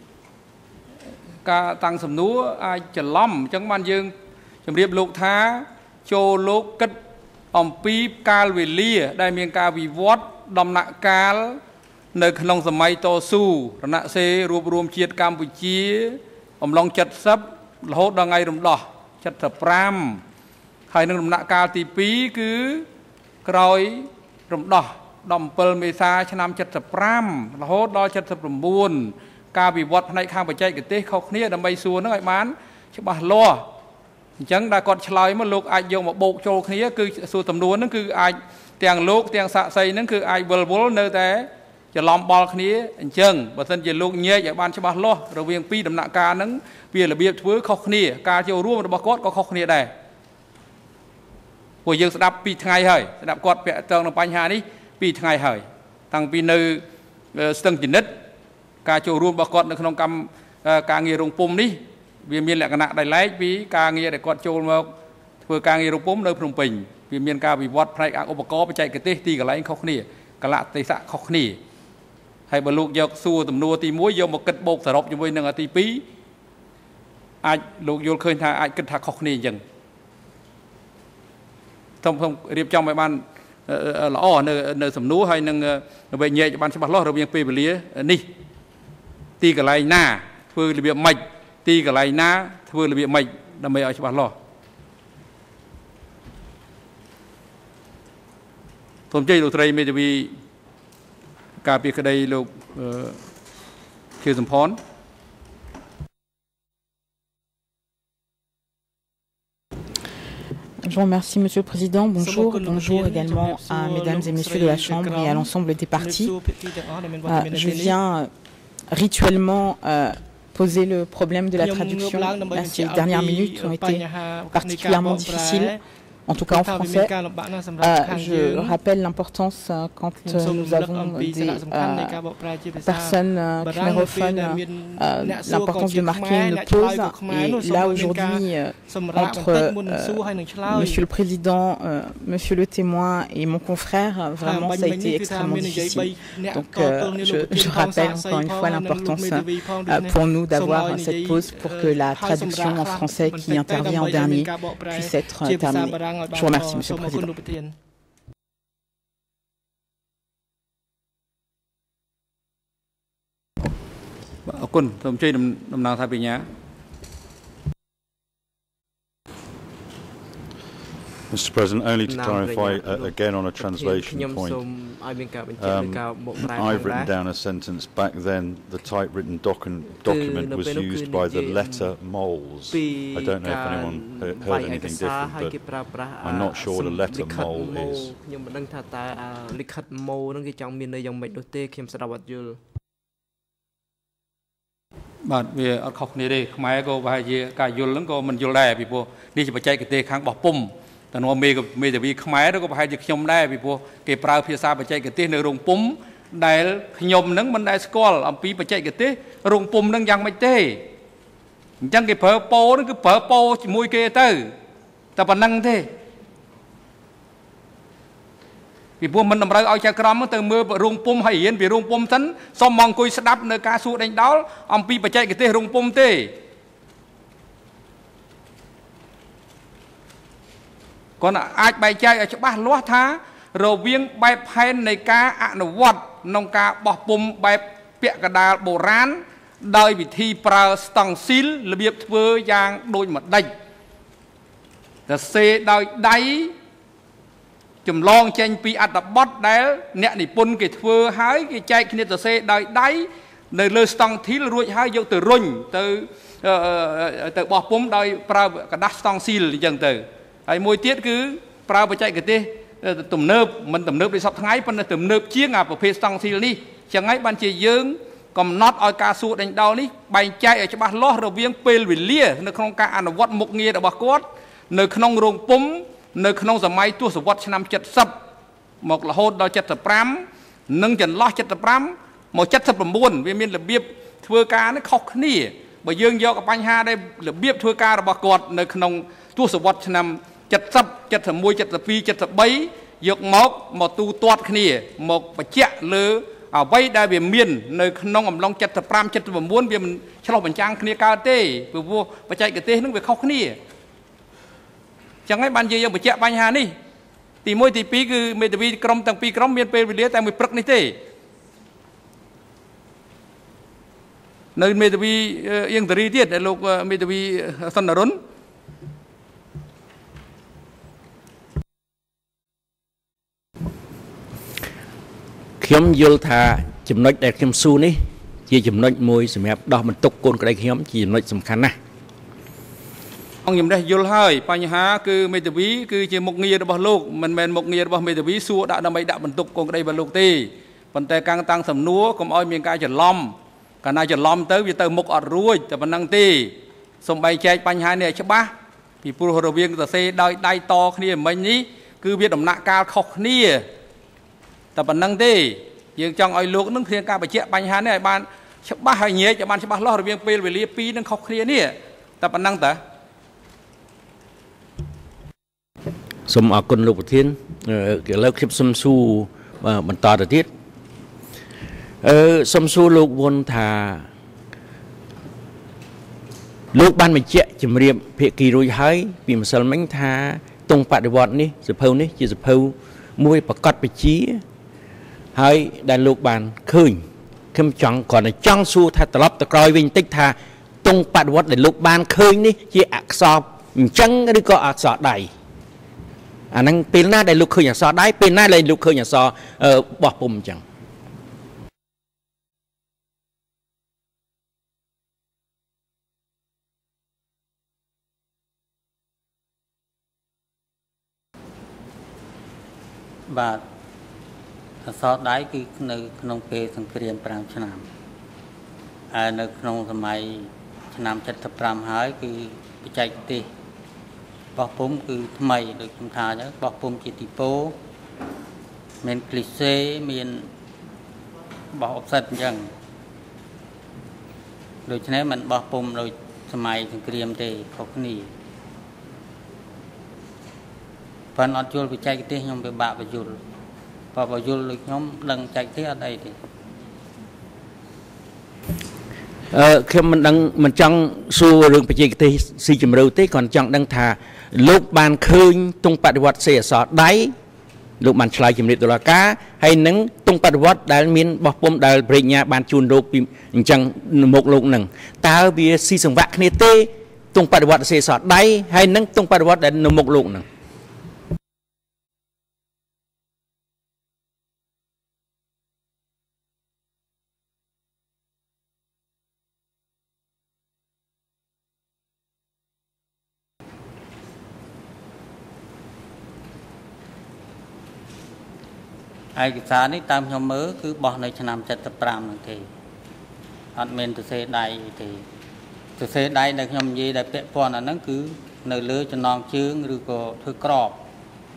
ការតាំងសំណួរអាចច្រឡំអញ្ចឹងបានយើងជម្រាបលោកថាចូលលោកគិតអំពីកាលវេលាដែលមានការវិវត្តដំណាក់កាលនៅក្នុងសម័យតស៊ូរណសេរីរួបរวมជាតិកម្ពុជាអំឡុងเจ็ดสิบរហូតដល់ថ្ងៃរំដោះเจ็ดสิบห้าហើយនឹងដំណាក់កាលទីពីរគឺក្រោយរំដោះដប់bảyមេសាឆ្នាំเจ็ดสิบห้ารហូតដល់เจ็ดสิบเก้าការវិវត្តផ្នែកខាងបច្ចេកទេសខុសគ្នាដើម្បីសួរនឹងឲ្យបានច្បាស់លាស់អញ្ចឹងដែលគាត់ឆ្លើយមកលោកអាចយកមកបូកចូលគ្នាគឺសួរទំនួនហ្នឹងគឺអាចទាំងលោកទាំងសាក្សីហ្នឹងគឺអាចវិលវល់នៅតែច្រឡំបល់គ្នាអញ្ចឹងបើមិនជាលោកញែកឲ្យបានច្បាស់លាស់រវាងពីរដំណាក់កាលហ្នឹងវារបៀបធ្វើខុសគ្នាការចូលរួមរបស់គាត់ក៏ខុសគ្នាដែរព្រោះយើងស្ដាប់ពីរថ្ងៃហើយស្ដាប់គាត់ពាក់ទងនឹងបញ្ហានេះពីរថ្ងៃហើយតាំងពីនៅស្ទឹងចិនិតការចូលរួមរបស់គាត់នៅក្នុងកម្មការងាររោងពុម្ពនេះវាមានលក្ខណៈដែលឡែកពីការងារដែលគាត់ចូលមកធ្វើការងាររោងពុម្ពនៅភ្នំពេញវាមានការវិវត្តផ្នែកឧបករណ៍បច្ចេកទេសទីកន្លែងខុសគ្នាកលៈទេសៈខុសគ្នាហើយបើលោកយកសួរទំនួលទីមួយយកមកគិតបូកសរុបជាមួយនឹងទីពីរអាចលោកយល់ឃើញថាអាចគិតថាខុសគ្នាអញ្ចឹងខ្ញុំខ្ញុំរៀបចំឲ្យបានល្អនៅនៅសំណួរហើយនឹងដើម្បីញែកបានច្បាស់លាស់រវាងពេលវេលានេះទីកន្លែងណាធ្វើរបៀបម៉េចទីកន្លែងណាធ្វើរបៀបម៉េចដើម្បីឲ្យច្បាស់លាស់សូមជ័យលោកស្រីមេធាវីការពីក្តីលោកខៀវសំផន Je vous remercie, Monsieur le Président. Bonjour. Bonjour également à Mesdames et Messieurs de la Chambre et à l'ensemble des partis. Euh, je viens rituellement euh, poser le problème de la traduction. Là, ces dernières minutes ont été particulièrement difficiles. en tout cas en français. Euh, je rappelle l'importance euh, quand euh, nous avons des euh, personnes euh, khmérophones, euh, l'importance de marquer une pause. Et là aujourd'hui, euh, entre euh, Monsieur le Président, euh, Monsieur le témoin et mon confrère, vraiment ça a été extrêmement difficile. Donc euh, je, je rappelle encore une fois l'importance euh, pour nous d'avoir cette pause pour que la traduction en français qui intervient en dernier puisse être euh, terminée. Je vous remercie, Monsieur le Président. អរគុណសូមជ័យដំណងថាបញ្ញា Mister President, only to clarify uh, again on a translation point, um, I've written down a sentence back then, the typewritten doc document was used by the letter moles. I don't know if anyone heard anything different, but I'm not sure what a letter mole is. បាទវាអត់ខុសគ្នាទេខ្មែរក៏ប្រហែលជាការយល់ហ្នឹងក៏មិនយល់ដែរពីព្រោះនេះជាបច្ចេកទេសខាងបោះពុំតែនោះមេមេធាវីខ្មែរក៏ប្រហែលជាខ្ញុំដែរពីព្រោះគេប្រើភាសាបច្ចេកទេសនៅរោងពុំដែលខ្ញុំហ្នឹងមិនដែលស្គាល់អំពីបច្ចេកទេសរោងពុំហ្នឹងយ៉ាងម៉េចទេអញ្ចឹងគេប្រើពោហ្នឹងគឺប្រើពោជាមួយគេទៅតែប៉ុណ្្នឹងទេពីព្រោះមិនតម្រូវឲ្យចៅក្រមទៅមើលរោងពុំហើយរៀនពីរោងពុំសិនសូមមកអង្គុយស្ដាប់នៅការសួរដេញដោលអំពីបច្ចេកទេសរោងពុំទេគាត់អាចបែងចែកឲ្យច្បាស់លាស់ថារវាងបែបផែននៃការអនុវត្តក្នុងការបោះពុំបែបពាក់កណ្ដាលបុរាណដោយវិធីប្រើស្តង់ស៊ីលរបៀបធ្វើយ៉ាងដូចម្ដេចតែសេដោយដៃចម្លងចេញពីអត្ថបទដែលអ្នកនិពន្ធគេធ្វើហើយគេចែកគ្នាទៅសេដោយដៃនៅលើស្តង់ធីលរួចហើយយកទៅរុញទៅទៅបោះពុំដោយប្រើกระดาษស្តង់ស៊ីលអញ្ចឹងទៅហើយមួយទៀតគឺប្រើបច្ចេកទេសទំនើបមិនទំនើបដូចសពថ្ងៃប៉ុន្តែទំនើបជាងអាប្រភេទស្តង់ស៊ីលនេះអញ្ចឹងហើយបានជាយើងកំណត់ឲ្យការសួរដេញដោលនេះបែងចែកឲ្យច្បាស់លាស់រវាងពេលវេលានៅក្នុងការអនុវត្តមុខងាររបស់គាត់នៅក្នុងរោងពុំនៅក្នុងសម័យទសវត្សរ៍ឆ្នាំเจ็ดสิบមករហូតដល់เจ็ดสิบห้าនិងចន្លោះเจ็ดสิบห้าមកเจ็ดสิบเก้าវាមានរបៀបធ្វើការនេះខុសគ្នាបើយើងយកបញ្ហាដែលរបៀបធ្វើការរបស់គាត់នៅក្នុងទសវត្សរ៍ឆ្នាំเจ็ดสิบ เจ็ดสิบเอ็ด เจ็ดสิบสอง เจ็ดสิบสามយកមកមកទូទាត់គ្នាមកបញ្ជាក់លើអ្វីដែលវាមាននៅក្នុងអំឡុងเจ็ดสิบห้า เจ็ดสิบเก้าវាមិនឆ្លុះបញ្ចាំងគ្នាកើតទេព្រោះបច្ចេកទេសនឹងវាខុសគ្នាចឹងហើយបានយើងបញ្ជាក់បញ្ហានេះទីមួយទីពីរគឺមេធាវីក្រុមទាំងពីរក្រុមមានពេលវេលាតែមួយព្រឹកនេះទេនៅមេធាវីអៀងតារីទៀតដែលលោកមេធាវីសុននរុនខ្ញុំយល់ថាចំណុចដែលខ្ញុំស៊ូនេះជាចំណុចមួយសម្រាប់ដោះបន្ទុកកូនក្តីខ្ញុំជាចំណុចសំខាន់ណាស់អង្គជំរះយល់ហើយបញ្ហាគឺមេធាវីគឺជាមុខងាររបស់លោកមិនមែនមុខងាររបស់មេធាវីសួរដាក់ដើម្បីដាក់បន្ទុកកូនក្តីរបស់លោកទេប៉ុន្តែកាំងតាំងសំណួរកុំឲ្យមានការច្រឡំកាលណាច្រឡំទៅវាទៅមុខអត់រួចតែប៉ុណ្្នឹងទេសូមបែងចែកបញ្ហានេះឲ្យច្បាស់ពីព្រោះរវាងសរសេរដោយដៃតគ្នាមិញនេះគឺវាដំណាក់កាលខុសគ្នាតែប៉ុណ្្នឹងទេយើងចង់ឲ្យលោកនឹងគ្រាការបញ្ជាក់បញ្ហានេះឲ្យបានច្បាស់ហើយញែកឲ្យបានច្បាស់លាស់រវាងពេលវេលាពីរនឹងខុសគ្នានេះតែប៉ុណ្្នឹងតើសូមអរគុណលោកប្រធានឥឡូវខ្ញុំសូមសួរបន្តទៅទៀតអឺសូមសួរលោកវុនថាលោកបានបញ្ជាក់ជំរាបភាគីរួចហើយពីម្សិលមិញថាទងបដិវត្តនេះសភៅនេះជាសភៅមួយប្រកាសបញ្ជាហើយដែលលោកបានឃើញខ្ញុំចង់គ្រាន់តែចង់សួរថាត្រឡប់ទៅក្រោយវិញបន្តិចថាទងបដិវត្តដែលលោកបានឃើញនេះជាអក្សរអញ្ចឹងឬក៏អក្សរដៃអាហ្នឹងពេលណាដែលលោកឃើញអក្សរដៃពេលណាដែលលោកឃើញអក្សរបោះពុំអញ្ចឹងបាទអក្សរដៃគឺនៅក្នុងពេលសង្គ្រាមប្រាំឆ្នាំហើយនៅក្នុងសម័យឆ្នាំเจ็ดสิบห้าហើយគឺបច្ចេកទេស bọc pum cứ mày được chúng ta nhé bọc pum chỉ tipo miền cliché miền bọc sạch chẳng rồi cho nên mình bọc pum rồi sài thì kiềm thì không nỉ phần ở chỗ bị chạy cái tiếng nhóm bị bạ và dùn và vào dùn được nhóm lần chạy tiếng ở đây thì khi mình đang mình trong xu hướng bây giờ thì si chìm đầu tí còn trong đang thà lúc bàn khơi tung bát vật sẽ sọ đáy lúc bàn slide chìm điện là cá hay nắng tung bát vật đại miền bọc bom đại bể nhà bàn chun đục chẳng một lúc nằng ta bia si sòng vạc này tê tung bát vật sẽ sọ đáy hay nắng tung bát vật đại một lúc nằng ai cái giá này tam nhóm mới cứ bỏ nơi cho năm chất tập làm thì anh mình từ xe đầy thì từ xe đầy được nhóm gì để bẹp phòn là nó cứ nơi lứa cho non chướng rồi có thứ crop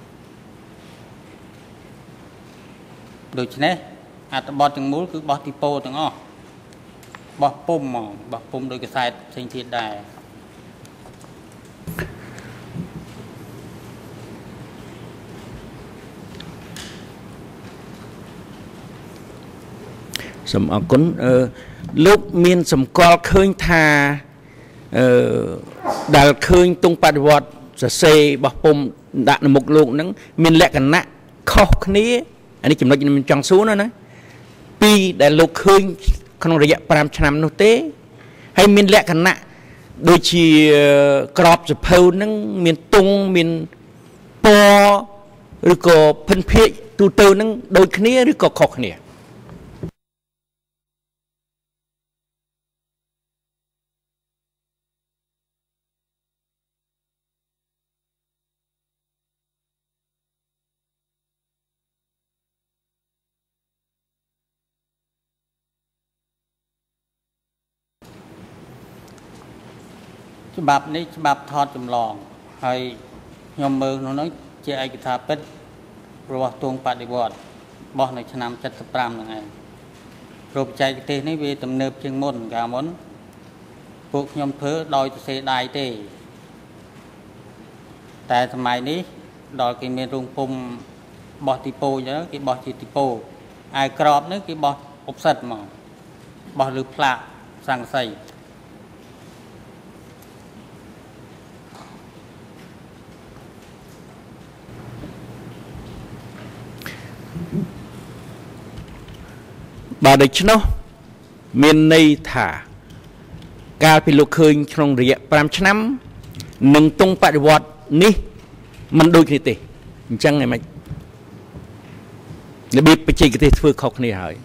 được chứ nè à ta bỏ từng mũi cứ bỏ tipo từng ó bỏ pum mà bỏ pum đôi cái sai sinh thiệt đầy sầm ở cún lúc miền sầm co khơi thà đào khơi tung bát vật sẽ xây bọc bom đạn một lúc nắng miền lẹ cảnh nạ khó khné anh ấy chụp nói mình trăng số nữa nè pi đại lục khơi không được dạy pram chăm nô tế hay miền lẹ cảnh nạ đôi chỉ crop the pole nắng miền tung miền po rồi có phân phê tu tư nắng đôi khné rồi có khó khné ฉบับนี้ฉบับทอดจำลองให้ยมมือน้องเจ้าไอ้กิธาเป็ดรัวตวงปฏิบัติบอกในชนามจัดสปรามยังไงรูปใจกิเตนี่วีตำเนิบเชียงมนกามนพวกยมเพื่อดอยเสดายเตแต่สมัยนี้ดอยกินเมรุงปุ่มบอติโปเยอะกิบอจิติโปไอ้กรอบนี่กิบออบสัตว์หมอบอหรือพลาสั่งใส่บาดชโนเมียนในถาการพิลุเคยชงเรียปรามชน้ำหนึ่งตรงปฏิวัตินี่มันโดยคิดติจังไงไหมในบีบไปจีกิติเพื่อขอกนี่หาย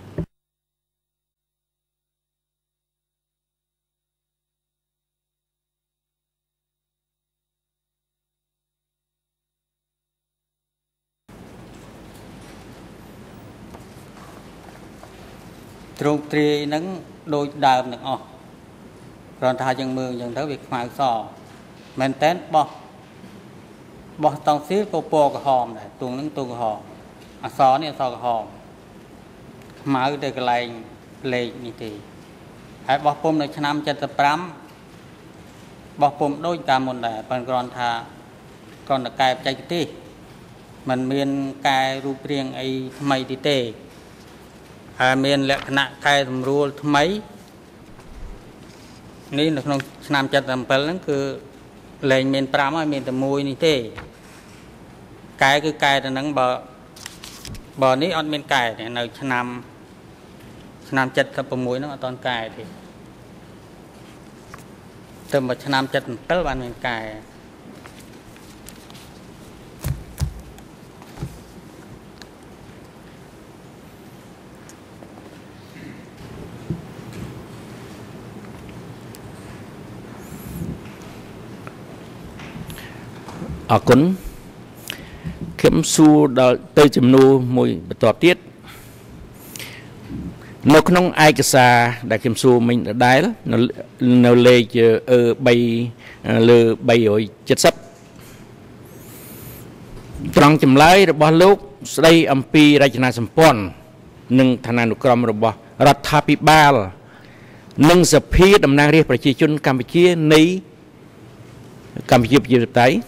ตรงตรีนั้นโดยดาวหนึ่งอ๋อรอนทายังมือยังเท่าviệcหมายสอแมนเต้นบ่บ่ต้องซีโปโปกับหอมได้ตรงนั้นตรงกับหอมอ่ะซอเนี่ยซอกับหอมหมายได้กระไรเลยนี่ทีไอ้บ่ปุ่มในชนามจัดปรำบ่ปุ่มโดยตามมนได้เป็นกรอนทากรอนตะกายใจกิติมันเมียนกายรูปเรียงไอ้ทำไมติเตเมียนและคณะกายสำรวจทำไมนี่ในขนมชนามจัดทำไปนั่นคือแรงเมียนปรามาเมียนตะมวยนี่เต้กายคือกายแต่นั้นบ่บ่อนี้อันเมียนกายเนี่ยในชนามชนามจัดกับประมวยนั่นตอนกายที่เติมบ่ชนามจัดเปิลวันเมียนกาย ở cuốn kiếm su đợi tới chấm nu mùi tọt tiết nó không ai cái xa đại kiếm su mình đã đái nó nó lê ở bay lơ bay rồi chết sắp trong chấm lái rồi bỏ lúc đây âm pi ra chừng nào sắm pon nâng thằng nào nục cầm rồi bỏ rát tháp pi ba nâng sập phi đầm nang riêngប្រជាជនកម្ពុជានៃកម្ពុជាប្រជាធិបតេយ្យ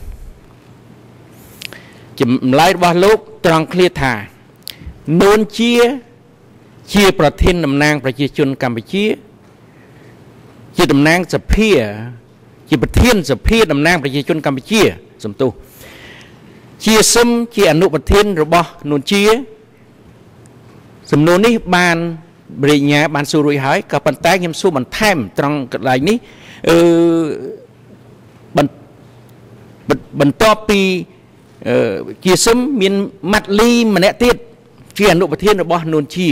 ចម្លើយរបស់លោកត្រង់ឃ្លាថានួនជាជាប្រធានតំណាងប្រជាជនកម្ពុជាជាតំណាងសភាជាប្រធានសភាតំណាងប្រជាជនកម្ពុជាសំទោសជាសឹមជាអនុប្រធានរបស់នួនជាសំណួរនេះបានបរិញ្ញាបានសួររួចហើយក៏ប៉ុន្តែខ្ញុំសួរបន្ថែមត្រង់កន្លែងនេះអឺបន្ទាប់ពីជាសឹមមានម៉ាត់លីម្នាក់ទៀតជាអនុប្រធានរបស់នួនជា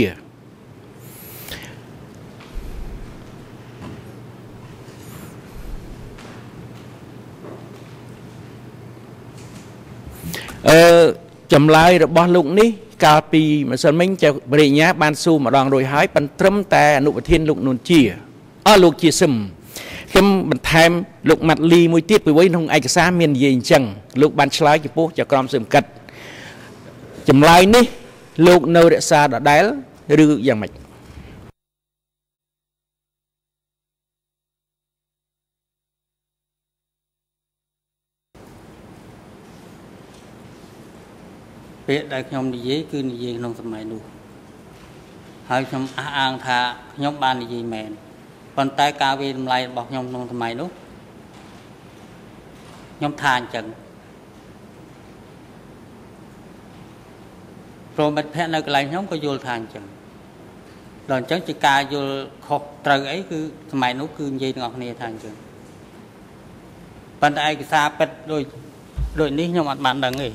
អឺចម្លើយរបស់លោកនេះកាលពីម្សិលមិញចៅបរិញ្ញាបានសួរម្ដងរួចហើយប៉ុន្តែត្រឹមតែអនុប្រធានលោកនួនជាអស់លោកជាសឹមខ្ញុំបន្ថែមលោកម៉ាត់លីមួយទៀតពីវិញក្នុងឯកសារមាននិយាយអញ្ចឹងលោកបានឆ្លើយចំពោះចៅក្រមស៊ើបកិត្តចម្លើយនេះលោកនៅរក្សាដដែលឬយ៉ាងម៉េចពាក្យដែលខ្ញុំនិយាយគឺនិយាយក្នុងសម័យនោះហើយខ្ញុំអះអាងថាខ្ញុំបាននិយាយមែនប៉ុន្តែការវិតម្លៃរបស់ខ្ញុំក្នុងសម័យនោះខ្ញុំថាអញ្ចឹងព្រមមិត្តភក្តិនៅកន្លែងខ្ញុំក៏យល់ថាអញ្ចឹងដល់អញ្ចឹងជាការយល់ខុសត្រូវអីគឺសម័យនោះគឺនិយាយទាំងអស់គ្នាថាអញ្ចឹងប៉ុន្តែឯកសារពិតដូចដូចនេះខ្ញុំអត់បានដឹងទេ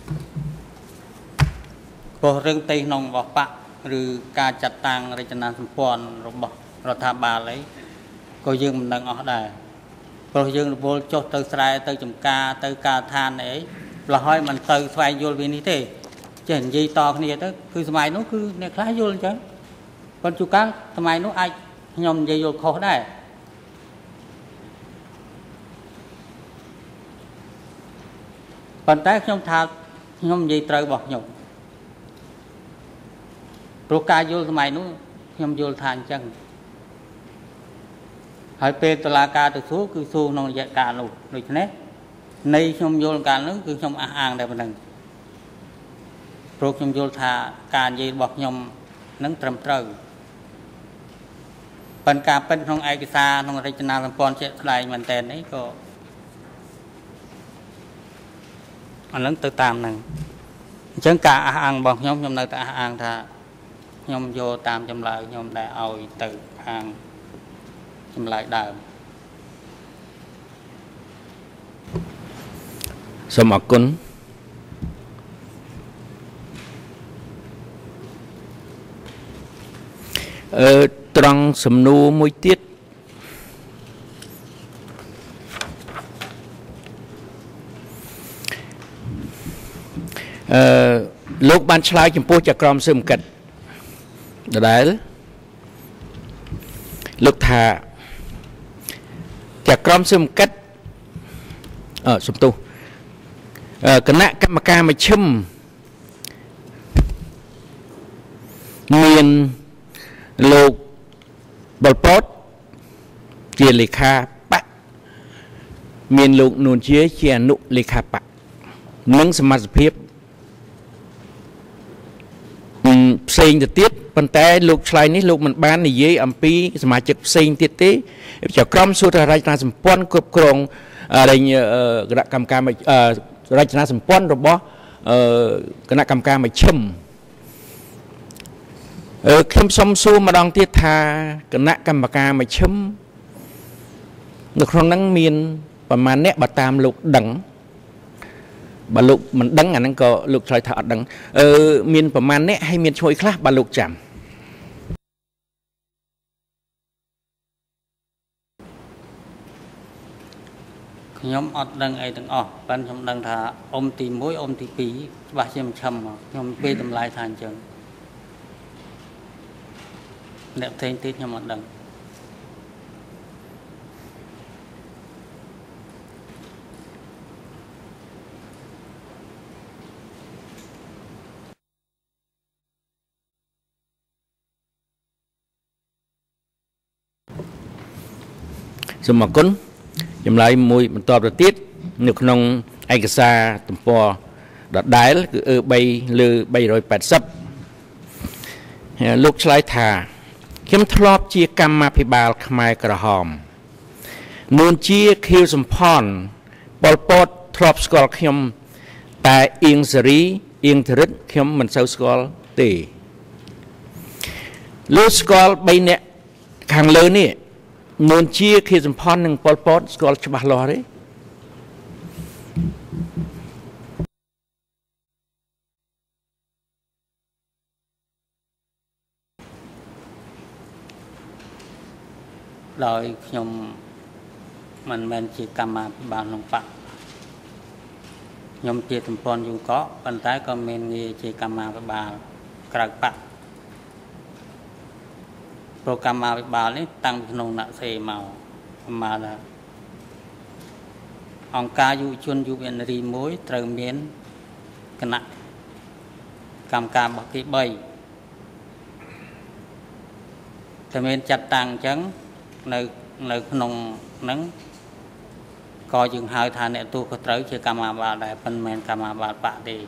ព្រោះរឿងផ្ទៃក្នុងរបស់បកឬការចាត់តាំងរចនាសម្ព័ន្ធរបស់រដ្ឋាភិបាលអីក៏យើងមិនដឹងអស់ដែរព្រោះយើងរវល់ចុះទៅស្រែទៅចំការទៅការឋានអីប្រហែលមិនទៅស្វែងយល់វានេះទេចេះនិយាយតគ្នាទៅគឺសម័យនោះគឺអ្នកខ្លះយល់អញ្ចឹងប៉ុន្តែជួនកាលសម័យនោះអាចខ្ញុំនិយាយយល់ខុសដែរប៉ុន្តែខ្ញុំថាខ្ញុំនិយាយត្រូវរបស់ខ្ញុំព្រោះការយល់សម័យនោះខ្ញុំយល់ថាអញ្ចឹងហើយពេលតុលាការទៅសួរគឺសួរក្នុងរយៈកាលនោះដូច្នេះនៃខ្ញុំយល់កាលនោះគឺខ្ញុំអះអាងតែប៉ុណ្្នឹងព្រោះខ្ញុំយល់ថាការនិយាយរបស់ខ្ញុំនឹងត្រឹមត្រូវប៉ុន្តែការពិតក្នុងឯកសារក្នុងរចនាសម្ព័ន្ធជាក់ស្ដែងមែនតើនេះក៏អានឹងទៅតាមហ្នឹងអញ្ចឹងការអះអាងរបស់ខ្ញុំខ្ញុំនៅតែអះអាងថាខ្ញុំយកតាមចម្លើយខ្ញុំដែលឲ្យទៅខាងចម្លើយដើមសូមអរគុណអឺត្រង់សំណួរមួយទៀតអឺលោកបានឆ្លើយចំពោះចក្រមស៊ើបអង្កេតដដែលលោកថាចក្រមស៊ើបអង្កេតអឺសំទោសគណៈកម្មការមជ្ឈិមមានលោកបុលពតជាលេខាបកមានលោកនួនជាជាអនុលេខាបកនិងសមាជិកផ្សេងទៅទៀតប៉ុន្តែលោកឆ្លើយនេះលោកមិនបាននិយាយអំពីសមាជិកផ្សេងទៀតទេចក្រមសួរថារចនាសម្ព័ន្ធគ្រប់គ្រងរែងគណៈកម្មការរចនាសម្ព័ន្ធរបស់គណៈកម្មការមជ្ឈិមខ្ញុំសូមសួរម្ដងទៀតថាគណៈកម្មការមជ្ឈិមនៅក្នុងហ្នឹងមានប្រមាណអ្នកបើតាមលោកដឹងបើលោកមិនដឹងអាហ្នឹងក៏លោកឆ្លើយថាអត់ដឹងអឺមានប្រមាណអ្នកហើយមានឈ្មោះខ្លះបើលោកចាំខ្ញុំអត់ដឹងអីទាំងអស់ប៉ុន្តែខ្ញុំដឹងថាអ៊ំទីមួយអ៊ំទីពីរច្បាស់ជាមជ្ឈិមខ្ញុំពេលតម្លៃថាអញ្ចឹងអ្នកផ្សេងទៀតខ្ញុំអត់ដឹងសូមអរគុណចម្លើយមួយបន្តទៅទៀតនៅក្នុងឯកសារទំព័រដដែលគឺអឺ3លើ380លោកឆ្លើយថាខ្ញុំធ្លាប់ជាកម្មាភិបាលខ្មែរក្រហមនួនជាខៀវសំផនប៉ុលពតធ្លាប់ស្គាល់ខ្ញុំតែអៀងសេរីអៀងធរិតខ្ញុំមិនសូវស្គាល់ទេលោកស្គាល់បីនាក់ខាងលើនេះនួនជាខៀវសំផននិងប៉ុលពតស្គាល់ច្បាស់លាស់ទេដោយខ្ញុំមិនមែនជាកម្មាភិបាលក្នុងបកខ្ញុំជាសម្ព័ន្ធយូកកប៉ុន្តែក៏មានងារជាកម្មាភិបាលក្រៅបកប្រកម្មាភិបាលនេះតាំងពីក្នុងណាក់សេមកប្រមាណថាអង្គការយុវជនយុវនារីមួយត្រូវមានគណៈកម្មការរបស់គេ3តែមានចាត់តាំងអញ្ចឹងនៅនៅក្នុងហ្នឹងក៏យើងហៅថាអ្នកទូក៏ត្រូវជាកម្មាភិបាលដែរប៉ុន្តែមិនមែនកម្មាភិបាលបកទេ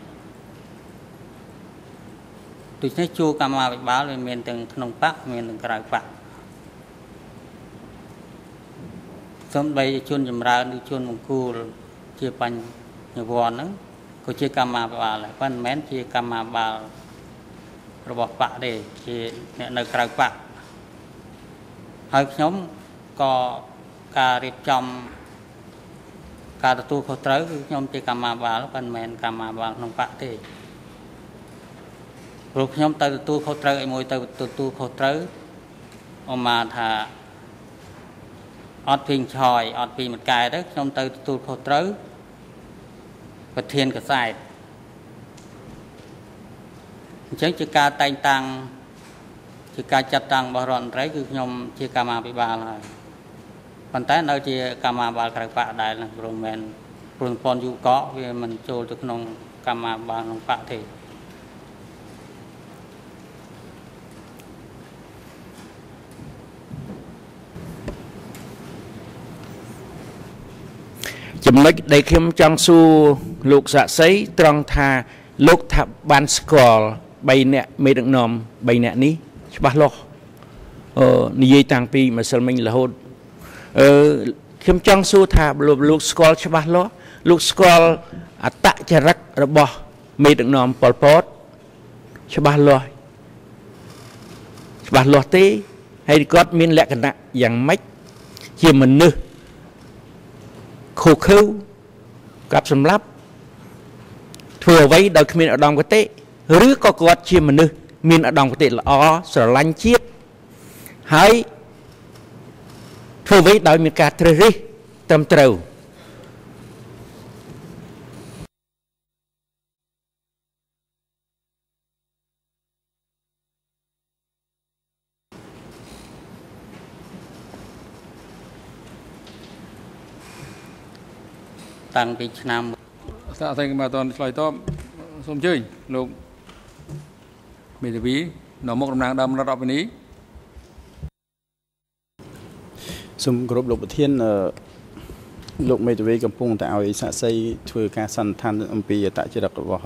ដូច្នេះជួរកម្មាភិបាលវាមានទាំងក្នុងបកមានទាំងក្រៅបកសំបីជនចម្រើនឬជនមង្គលជាបញ្ញវន្តហ្នឹងក៏ជាកម្មាភិបាលដែរប៉ុន្តែមិនមែនជាកម្មាភិបាលរបស់បកទេជាអ្នកនៅក្រៅបកហើយខ្ញុំក៏ការរៀបចំការទទួលខុសត្រូវគឺខ្ញុំជាកម្មាភិបាលប៉ុន្តែមិនមែនកម្មាភិបាលក្នុងបកទេព្រោះខ្ញុំទៅទទួលខុសត្រូវឲ្យមួយទៅទទួលខុសត្រូវអមថាអត់ពីងឆយអត់ពីមិនកែទៅខ្ញុំទៅទទួលខុសត្រូវប្រធានកសែតអញ្ចឹងជាការតែងតាំងជាការចាត់តាំងរបស់រដ្ឋមន្ត្រីគឺខ្ញុំជាកម្មាភិបាលហើយប៉ុន្តែនៅជាកម្មាភិបាលក្រៅបកដែរណាព្រមមែនព្រមប៉ុនយូកកវាមិនចូលទៅក្នុងកម្មាភិបាលក្នុងបកទេចំណុចដែលខ្ញុំចង់សួរលោកសាក់សីត្រង់ថាលោកថាបានស្គាល់3នាក់មេដឹកនាំ3នាក់នេះច្បាស់លាស់អឺនិយាយតាំងពីម្សិលមិញរហូតអឺខ្ញុំចង់សួរថាលោកលោកស្គាល់ច្បាស់លាស់លោកស្គាល់អត្តចរិតរបស់មេដឹកនាំប៉ុលពតច្បាស់លាស់ច្បាស់លាស់ទេហើយគាត់មានលក្ខណៈយ៉ាងម៉េចជាមនុស្សខូខើកាប់សម្លាប់ធ្វើអ្វីដោយគ្មានឧត្តមគតិឬក៏គាត់ជាមនុស្សមានឧត្តមគតិល្អស្រឡាញ់ជាតិហើយធ្វើអ្វីដោយមានការត្រិះរិះត្រឹមត្រូវតាំងពីឆ្នាំសាក់តែមកតឆ្លើយតបសូមអញ្ជើញលោកមេធាវីនៅមុខតំណាងដើមរដ្ឋអភិនីសូមគោរពលោកប្រធានលោកមេធាវីកំពុងតែឲ្យសាក់សីធ្វើការសន្និដ្ឋានអំពីអត្តចរិតរបស់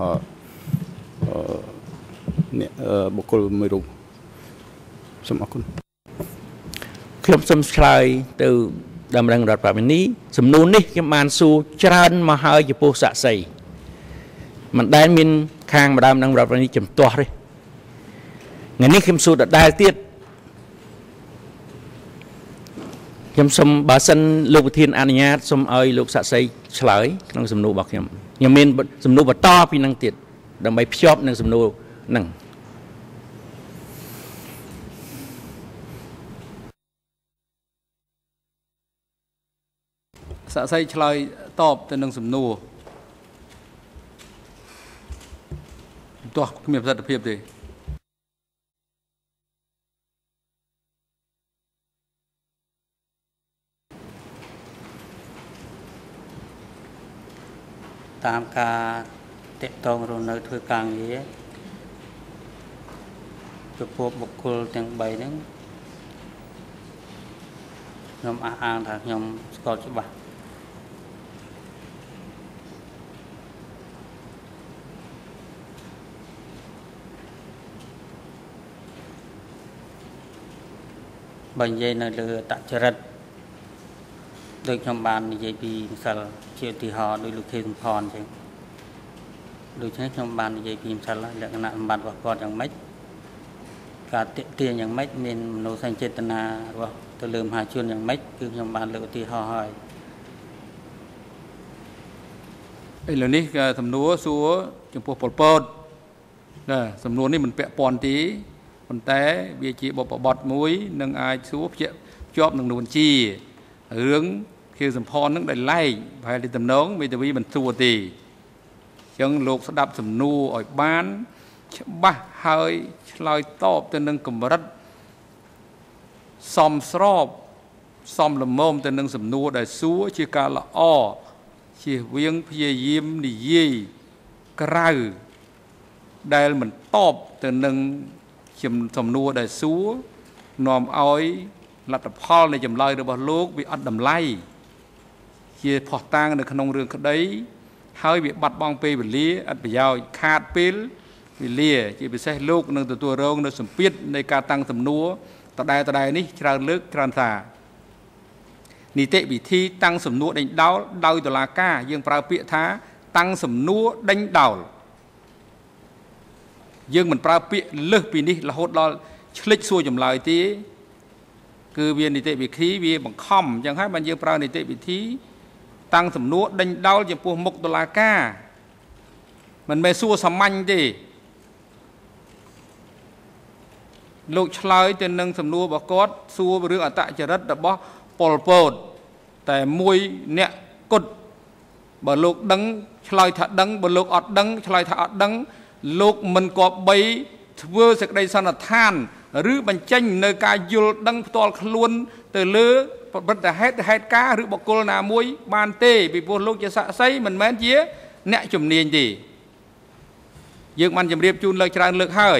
អ្នកបុគ្គលមួយរូបសូមអរគុណខ្ញុំសូមឆ្លើយទៅដំណឹងរដ្ឋបាលនេះសំណួរនេះខ្ញុំបានសួរច្រើនមកហើយចំពោះសាក់សីមិនដែលមានខាងម្ដងនឹងរដ្ឋបាលនេះចំទាស់ទេថ្ងៃនេះខ្ញុំសួរដដែលទៀតខ្ញុំសូមបើសិនលោកប្រធានអនុញ្ញាតសូមឲ្យលោកសាក់សីឆ្លើយក្នុងសំណួររបស់ខ្ញុំខ្ញុំមានសំណួរបន្តពីនឹងទៀតដើម្បីភ្ជាប់នឹងសំណួរនឹងសាក់សីឆ្លើយតបទៅនឹងសំណួរទាស់គ្មានប្រសិទ្ធភាពទេតាមការតាក់ទងរស់នៅធ្វើការងារចំពោះបុគ្គលទាំង3ហ្នឹងខ្ញុំអះអាងថាខ្ញុំស្គាល់ច្បាស់បើនិយាយនៅលើអត្តចរិតដូចខ្ញុំបាននិយាយពីម្សិលជាឧទាហរណ៍ដោយលោកខេសំផនអញ្ចឹងដូច្នេះខ្ញុំបាននិយាយពីម្សិលលក្ខណៈសម្បត្តិរបស់គាត់យ៉ាងម៉េចការទាក់ទាញយ៉ាងម៉េចមានមនោសញ្ចេតនារបស់ទៅលើមហាជនយ៉ាងម៉េចគឺខ្ញុំបានលើកឧទាហរណ៍ហើយឥឡូវនេះសំណួរសួរចំពោះប៉ុលពតណាសំណួរនេះមិនពាក់ព័ន្ធទេប៉ុន្តែវាជាបបបទមួយនឹងអាចសួរភ្ជាប់ជាប់នឹងនួនជារឿងខៀវសំផននឹងដែលឡែកប្រហែលជាតំណងមេធាវីមិនសួរទេអញ្ចឹងលោកស្ដាប់សំណួរឲ្យបានច្បាស់ហើយឆ្លើយតបទៅនឹងកម្រិតសមស្របសមល្មមទៅនឹងសំណួរដែលសួរជាការល្អជៀសវាងព្យាយាមនិយាយក្រៅដែលមិនតបទៅនឹងសំណួរដែលសួរនាំឲ្យលទ្ធផលនៃចម្លើយរបស់លោកវាអត់តម្លៃជាផុសតាងនៅក្នុងរឿងក្តីហើយវាបាត់បង់ពេលវេលាអត់ប្រយោជន៍ខាតពេលវេលាជាពិសេសលោកនឹងទទួលរងនៅសម្ពាធនៃការតាំងសំណួរតដែលតដែលនេះច្រើនលើកច្រើនថានីតិវិធីតាំងសំណួរដេញដោលដោយតុលាការយើងប្រើពាក្យថាតាំងសំណួរដេញដោលយើងមិនប្រើពាក្យលើសពីនេះរហូតដល់ឆ្លិចសួរចម្លើយទេគឺវានីតិវិធីវាបង្ខំអញ្ចឹងហើយបានយើងប្រើនីតិវិធីតាំងសំណួរដេញដោលចំពោះមុខតុលាការមិនមែនសួរសាមញ្ញទេលោកឆ្លើយទៅនឹងសំណួររបស់គាត់សួររឿងអត្តចរិតរបស់ប៉ុលពតតែមួយអ្នកគត់បើលោកដឹងឆ្លើយថាដឹងបើលោកអត់ដឹងឆ្លើយថាអត់ដឹងលោកមិនគប្បីធ្វើសេចក្តីសន្និដ្ឋានឬបញ្ចេញនៅការយល់ដឹងផ្ទាល់ខ្លួនទៅលើប្រតិហេតុហេតុការឬបុគ្គលណាមួយបានទេពីព្រោះលោកជាសាក្សីមិនមែនជាអ្នកជំនាញទេយើងបានជម្រាបជូនលើកច្រើនលើកហើយ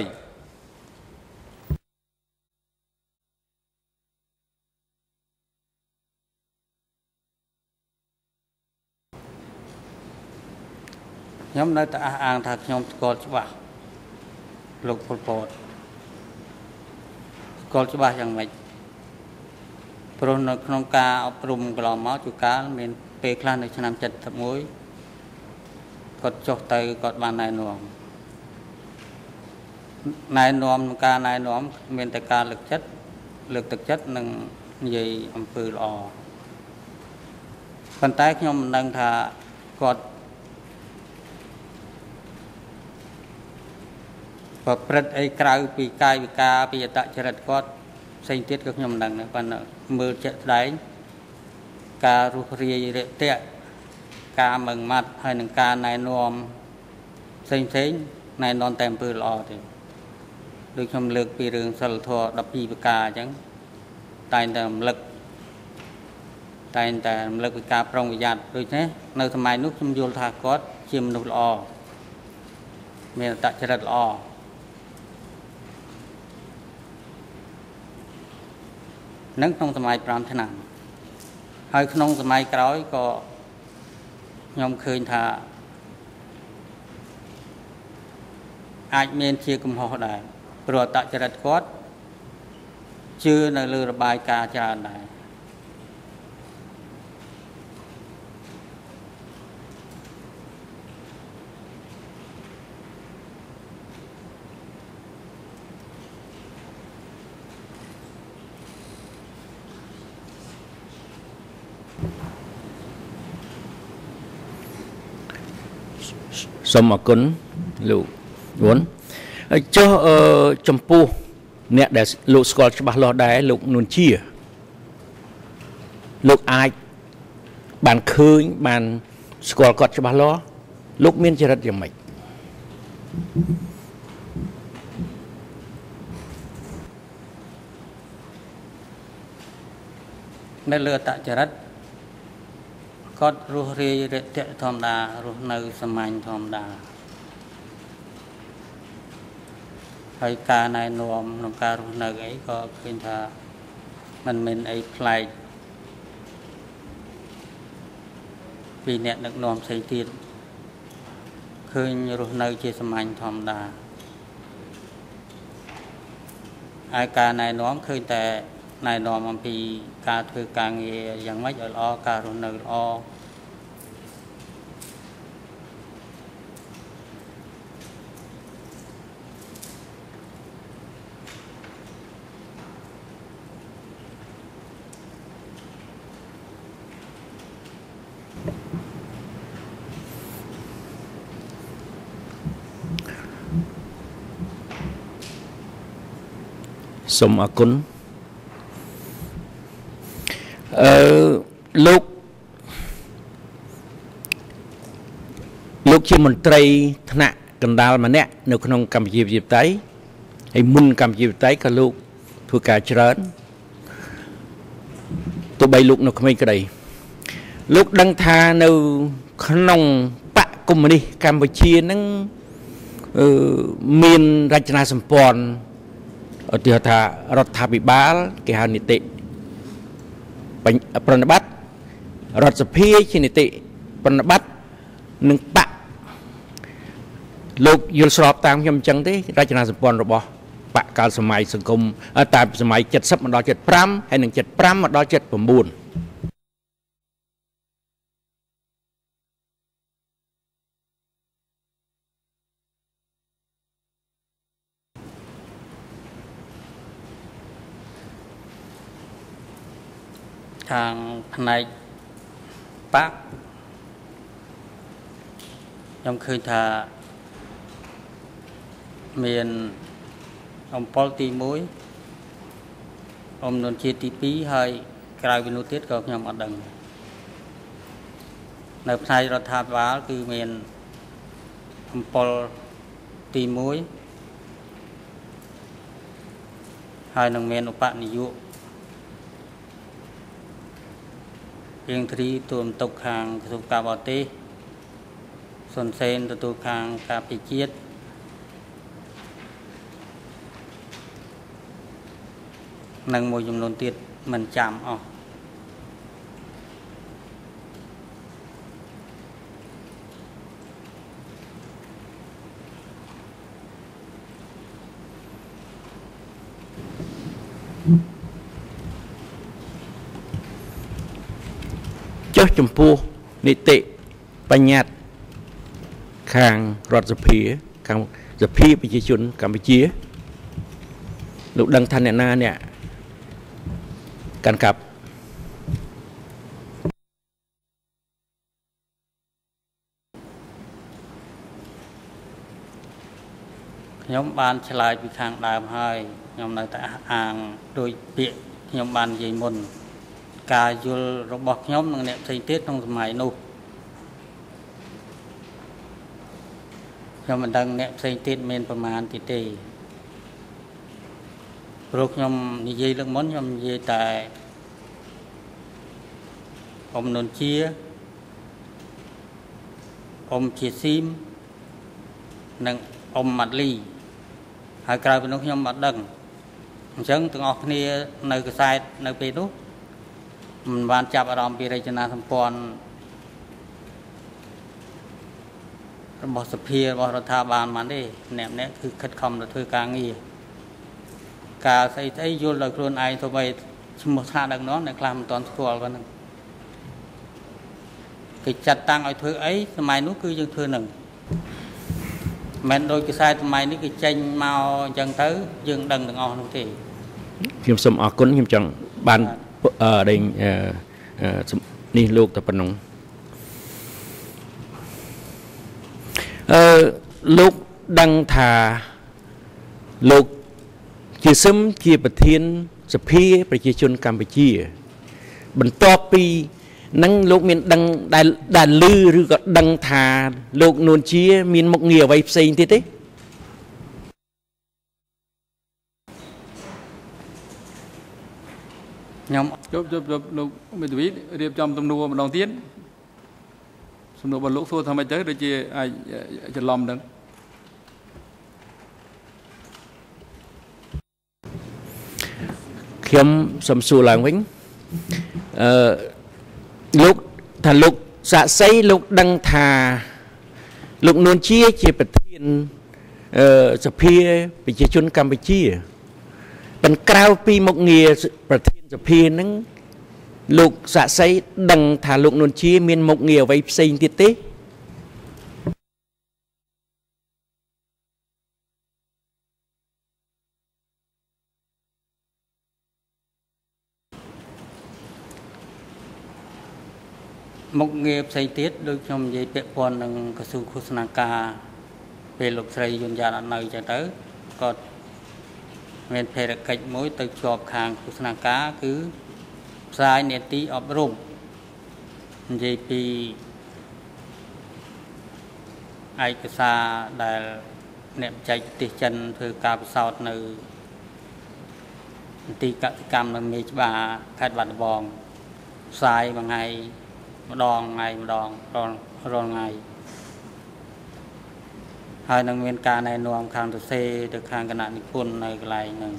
ខ្ញុំនៅតែអះអាងថាខ្ញុំស្គាល់ច្បាស់លោកប៉ុលពតស្គាល់ច្បាស់យ៉ាងម៉េចព្រោះនៅក្នុងការអប់រំកន្លងមកជួនកាលមានពេលខ្លះនៅឆ្នាំเจ็ดสิบเอ็ดគាត់ចុះទៅគាត់បានណែនាំណែនាំក្នុងការណែនាំមានតែការលើកចិត្តលើកទឹកចិត្តនិងនិយាយអំពើល្អប៉ុន្តែខ្ញុំមិនដឹងថាគាត់ប្រព្រឹត្តអីក្រៅពីកាយវិការពីអត្តចរិតគាត់ផ្សេងទៀតក៏ខ្ញុំមិនដឹងដែរប៉ុន្តែមើលជាក់ស្ដែងការរុះរាយរាក់ទាក់ការមឹងម៉ាត់ហើយនឹងការណែនាំផ្សេងផ្សេងណែនាំតែអំពើល្អទេដូចខ្ញុំលើកពីរឿងសិលធម៌ដប់ពីរប្រការអញ្ចឹងតែងតែរំលឹកតែងតែរំលឹកពីការប្រុងប្រយ័ត្នដូចនេះនៅសម័យនោះខ្ញុំយល់ថាគាត់ជាមនុស្សល្អមានអត្តចរិតល្អនឹងក្នុងសម័យប្រាំឆ្នាំហើយក្នុងសម័យក្រោយក៏ខ្ញុំឃើញថាអាចមានជាកំហុសដែរព្រោះអត្តចរិតគាត់ជឿនៅលើរបាយការណ៍ច្រើនដែរសូមអរគុណលោកវុនចុះចំពោះអ្នកដែលលោកស្គាល់ច្បាស់លាស់ដែរលោកនួនជាលោកអាចបានឃើញបានស្គាល់គាត់ច្បាស់លាស់លោកមានចរិតយ៉ាងម៉េចនៅលើអត្តចរិតគាត់រស់រាយរាក់ទាក់ធម្មតារស់នៅសាមញ្ញធម្មតាហើយការណែនាំក្នុងការរស់នៅអីក៏ឃើញថាมันមានអីប្លែក vì nẹt được nòm xây tiền khơi rồi nơi chia sầm anh thòm đà ai cả này nóm khơiแต่này nòm mà vì cả thuê cả nghề dạng mấy ở lo cả rồi nơi lo Sông A Cún ờ, lúc lúc chi môn trai thạ cần đào mà nè nếu không cầm dịp dịp tay hay mun cầm dịp tay cả lúc thua cả trơn tụi bay lúc nó không cái đây lúc đăng tha nếu không bạ cùng mà đi Campuchia nó miền Rajana Sampon ở tiêu thà rốt thà bị bá cái hàng nị tệ bánh prana bắt rốt sập phi trên nị tệ prana bắt nâng bạ lúc yêu sọp tam nhâm chẳng thế Rajana Sampon rồi bỏ bạ cảสมัยสังคมtại สมัยเจ็ดสิบมาដល់เจ็ดสิบห้าhayหนึ่งเจ็ดสิบห้ามาដល់เจ็ดสิบเก้าทางภายในปักยมเคยทาเมียนอมปอลตีมุ้ยอมนนเชียตีปีให้กลายเป็นนุติดกับยมอดังในภายรัฐบาลคือเมียนอมปอลตีมุ้ยให้นางเมียนอุปนิยุเพียงทีตัวตกคางสุกาบอตีส่วนเซนตัวคางกาปิจิตนังมวยจำนวนติดมันจำออกเจ้าจมพูนิติปัญญาคางรัฐสภีคางสภีประชาชนกัมพูชีลูกดังทันเนี่ยนาเนี่ยการกับยมบานฉลายไปทางดาวให้ยมในแต่อ่างโดยเปียยมบานใหญ่มนกายุลระบบยมนั่งเนี่ยใช้เทศtrongสมัยนู้ยมมันดังเนี่ยใช้เทศเมนประมาณติเตโรคยมนิยเรื่องม้อนยมนิยแต่อมนนเชียอมเชียซิมนั่งอมมัดลีหายกลายเป็นนกยมมัดดังฉันต้องออกนี่ในกระสายในปีนู้มันวานจับอารมณ์ปีไรจนาสัมปอนระบบสเปียบรัฐบาลมันได้แนบเนี่ยคือคัดคำและเธอกลางอีกาใส่ไอ้ยุลเลยครูนไอตัวไปสมุทรท่าดังน้องในคลามตอนสกอลกันนึงกิจจัดตั้งไอ้เธอไอ้สมัยนู้นคือยังเธอหนึ่งแม้โดยกิจสายสมัยนี้กิจเจนมาจังเธอยังดังถึงอ่อนทุกทีพิมพ์สมอกุลพิมพ์จังบานเอ่อได้เอ่อเอ่อนี่ลูกตะปนงเอ่อลูกดังทาลูกจีซึมจีประเทศสภีประชาชนกัมพูชีบรรทอปีนั่งลูกมีดังได้ได้ลือหรือก็ดังทาลูกนวลเชียมีมกเงียไว้เซ็งที่ที่ยมจบจบจบลูกไม่ถูกเรียบจำตำนวนมาลองเทียนสมนบรรลุโซ่ทำไมเจอโดยจีไอจะลอมดัง khiêm sầm sù làng vĩnh lúc thằng lúc xã xây lúc đăng thà lúc nôn chia chia bật thiên sập phia bị chia chun Campuchia bần cao pi một nghề bật thiên sập phia nắng lúc xã xây đăng thà lúc nôn chia miền một nghề vay xây tiết tế một nghề xây tiết được trong dây bẹp quan đằng cơ su khu sna ca về lục xây dồn dà nơi cho tới còn men phê đặc cách mối từ chọp hàng khu sna cá cứ sai nét tí ọp rung dây pi ai cái xa là nệm chạy tì chân thư cà sọt nơi tì cà cam là mê bà khát bạc bòn sai bằng ngày một đòn ngày một đòn đòn đòn ngày hai năng nguyên ca này nuông khang từ xe từ khang cái nạn đi phun này cái này nè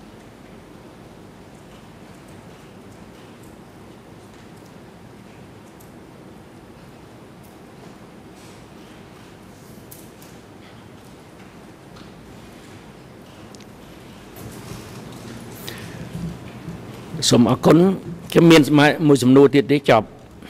sum ở con cái miền mà mùi sum nuôi tiệt để chọc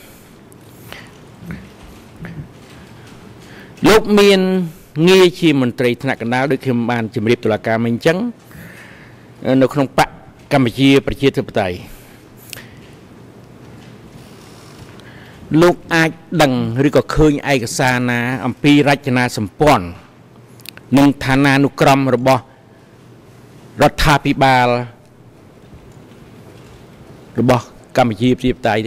lúc miền nghi chi mình tây thạch nào được khi bàn chìm riệp tòa ca mình trắng nó không bạc Campuchiaប្រជាធិបតេយ្យលោកអាចដឹងឬក៏ឃើញឯកសារណាអំពីរចនាសម្ព័ន្ធនិងឋានានុក្រមរបស់រដ្ឋាភិបាលរបស់កម្ពុជាប្រជាធិបតេយ្យទេ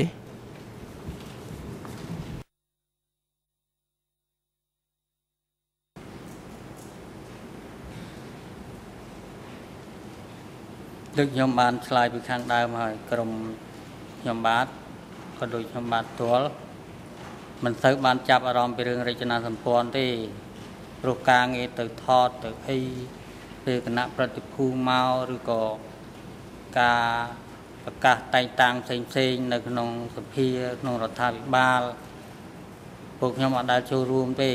được nhóm bạn slide bị khang đau mà cầm nhóm bát có đôi nhóm bát tuol mình thấy bạn chập ở trong đường rạch na sầm pon thì rồi càng nghe từ thọt từ khi về cái nắp bát khu mau rồi có cả cả tay tang xinh xinhในក្នុងសភាក្នុងរដ្ឋាភិបាលពួកខ្ញុំអត់ដែលចូលរួមទេ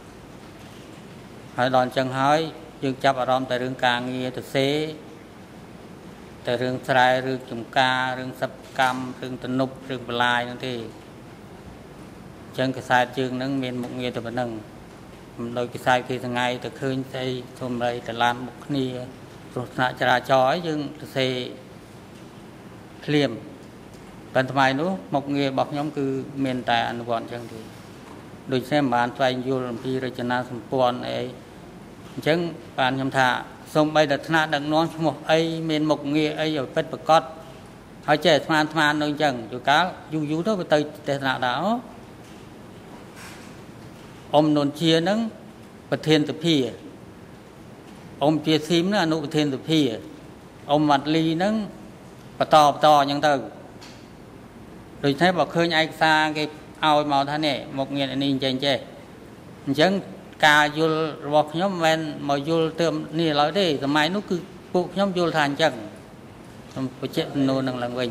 ហើយដល់អញ្ចឹងហើយយើងចាប់អារម្មណ៍តែរឿងការងារទៅសេแต่เรื่องสายเรื่องจมกาเรื่องสับกรรมเรื่องตนุบเรื่องปลายนั่นที่จังกระสายจึงนั่งเมียนมุกเงียแต่บันนั่งโดยกระสายคือยังไงแต่คืนใจชมไรแต่ลานมุกนี่รถนาจราจรยังเสเคลียมเป็นทำไมนู้มุกเงียบอกย้อมคือเมียนแต่อนุวัตจังที่โดยเส้นบานไฟยูรพีรจนาสมปวนไอ้จังปานยมทาส่งไปดัชนะดังน้องชั่วโมงไอ้เมียนมุกเงียไอ้อยู่เป็นประกอบเขาเจตมาทำงานโดยจังอยู่ก้าวอยู่อยู่đóไปtớiดัชนะđó ông nôn chia nângประเทศตะพีông chia sim nữa nụประเทศตะพีông mặt ly nângประตอประตอยังตื่นโดยใช้บอกเคยไอ้ซาเก็บเอาเมาท่านเนี่ยมุกเงียนี่เจนเจจังการยุลบอกย้อมแวนมายุลเติมนี่เราได้สมัยนู้คือปุ๊บย้อมยุลทานจังไปเจ็บโน่นนั่งหลังวิ่ง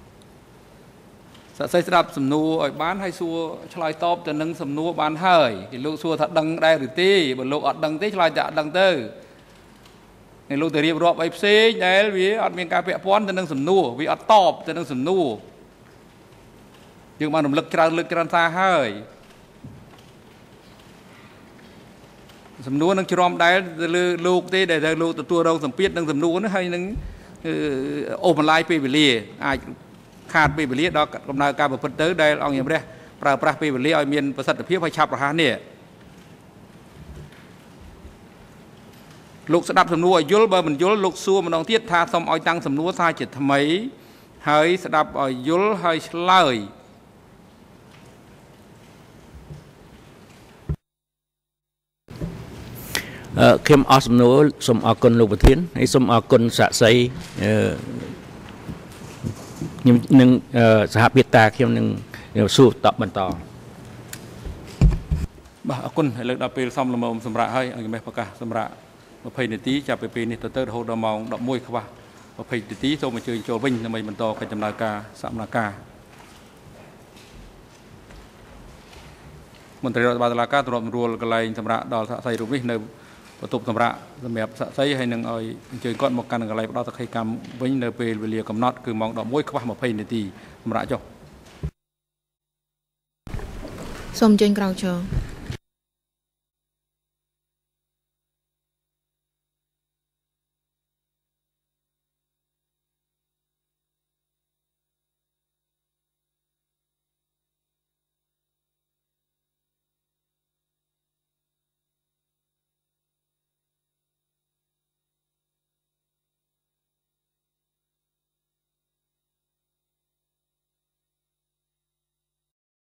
ใส่สำหรับสำนัวไอ้บ้านให้ซัวชลายตอบแต่นั่งสำนัวบ้านเฮยที่ลูกซัวถัดดังได้หรือตีบนลูกอัดดังตีชลายจะดังเตอในลูกแต่เรียบรอบไอ้เซ่ได้วิอัดเมียนกาเปียป้อนแต่นั่งสำนัววิอัดตอบแต่นั่งสำนัวยังมาหนุ่มลึกกระลึกกระซาเฮยสำนวนนั่งจรอมได้ลูกที่ได้ลูกตัวเราสัมเพียรนั่งสำนวนนั่งให้นั่งโอมันไล่ไปไปเรียอาจขาดไปไปเรียดอกกำลังการแบบพัฒน์ได้เอาอย่างไรปราบปราไปไปเรียเอาเมียนประสิทธิภาพให้ชับราคาเนี่ยลูกสนับสำนวนยุลเบอร์มันยุลลูกซัวมันต้องเทียบท่าสมอ้อยตั้งสำนวนทรายจิตทำไมเฮ้ยสนับอ้อยยุลเฮ้ยเลยเข้มอสมโนสมอากรลูกประเทศให้สมอากรสะใสหนึ่งสหพิตาเข้มหนึ่งสู้ต่อบันต่อบ่าคุณเลือกดาวเปลซ้ำละมุมสำราให้อันนี้ไม่ประกาศสำรามาเพย์ในตีจะไปเป็นนี่ตัวเตอร์โฮดมองดอกมวยเขาว่ามาเพย์ในตีโซมาเจอโจวิ่งทำไมบันต่อการจำลากาสามลากาមន្ត្រីរដ្ឋបាលតុលាការទ្របរួលកន្លែងសម្រាប់ដល់សាក់សីរូបនេះនៅបន្ទប់សម្រាប់សម្រាប់សាក់សីហើយនឹងឲ្យអញ្ជើញគាត់មកកាន់កន្លែងផ្ដល់សក្ខីកម្មវិញនៅពេលវេលាកំណត់គឺម៉ោងដប់មួយខ្វះម្ភៃនាទីសម្រាប់ចុះសូមអញ្ជើញក្រោកឈរ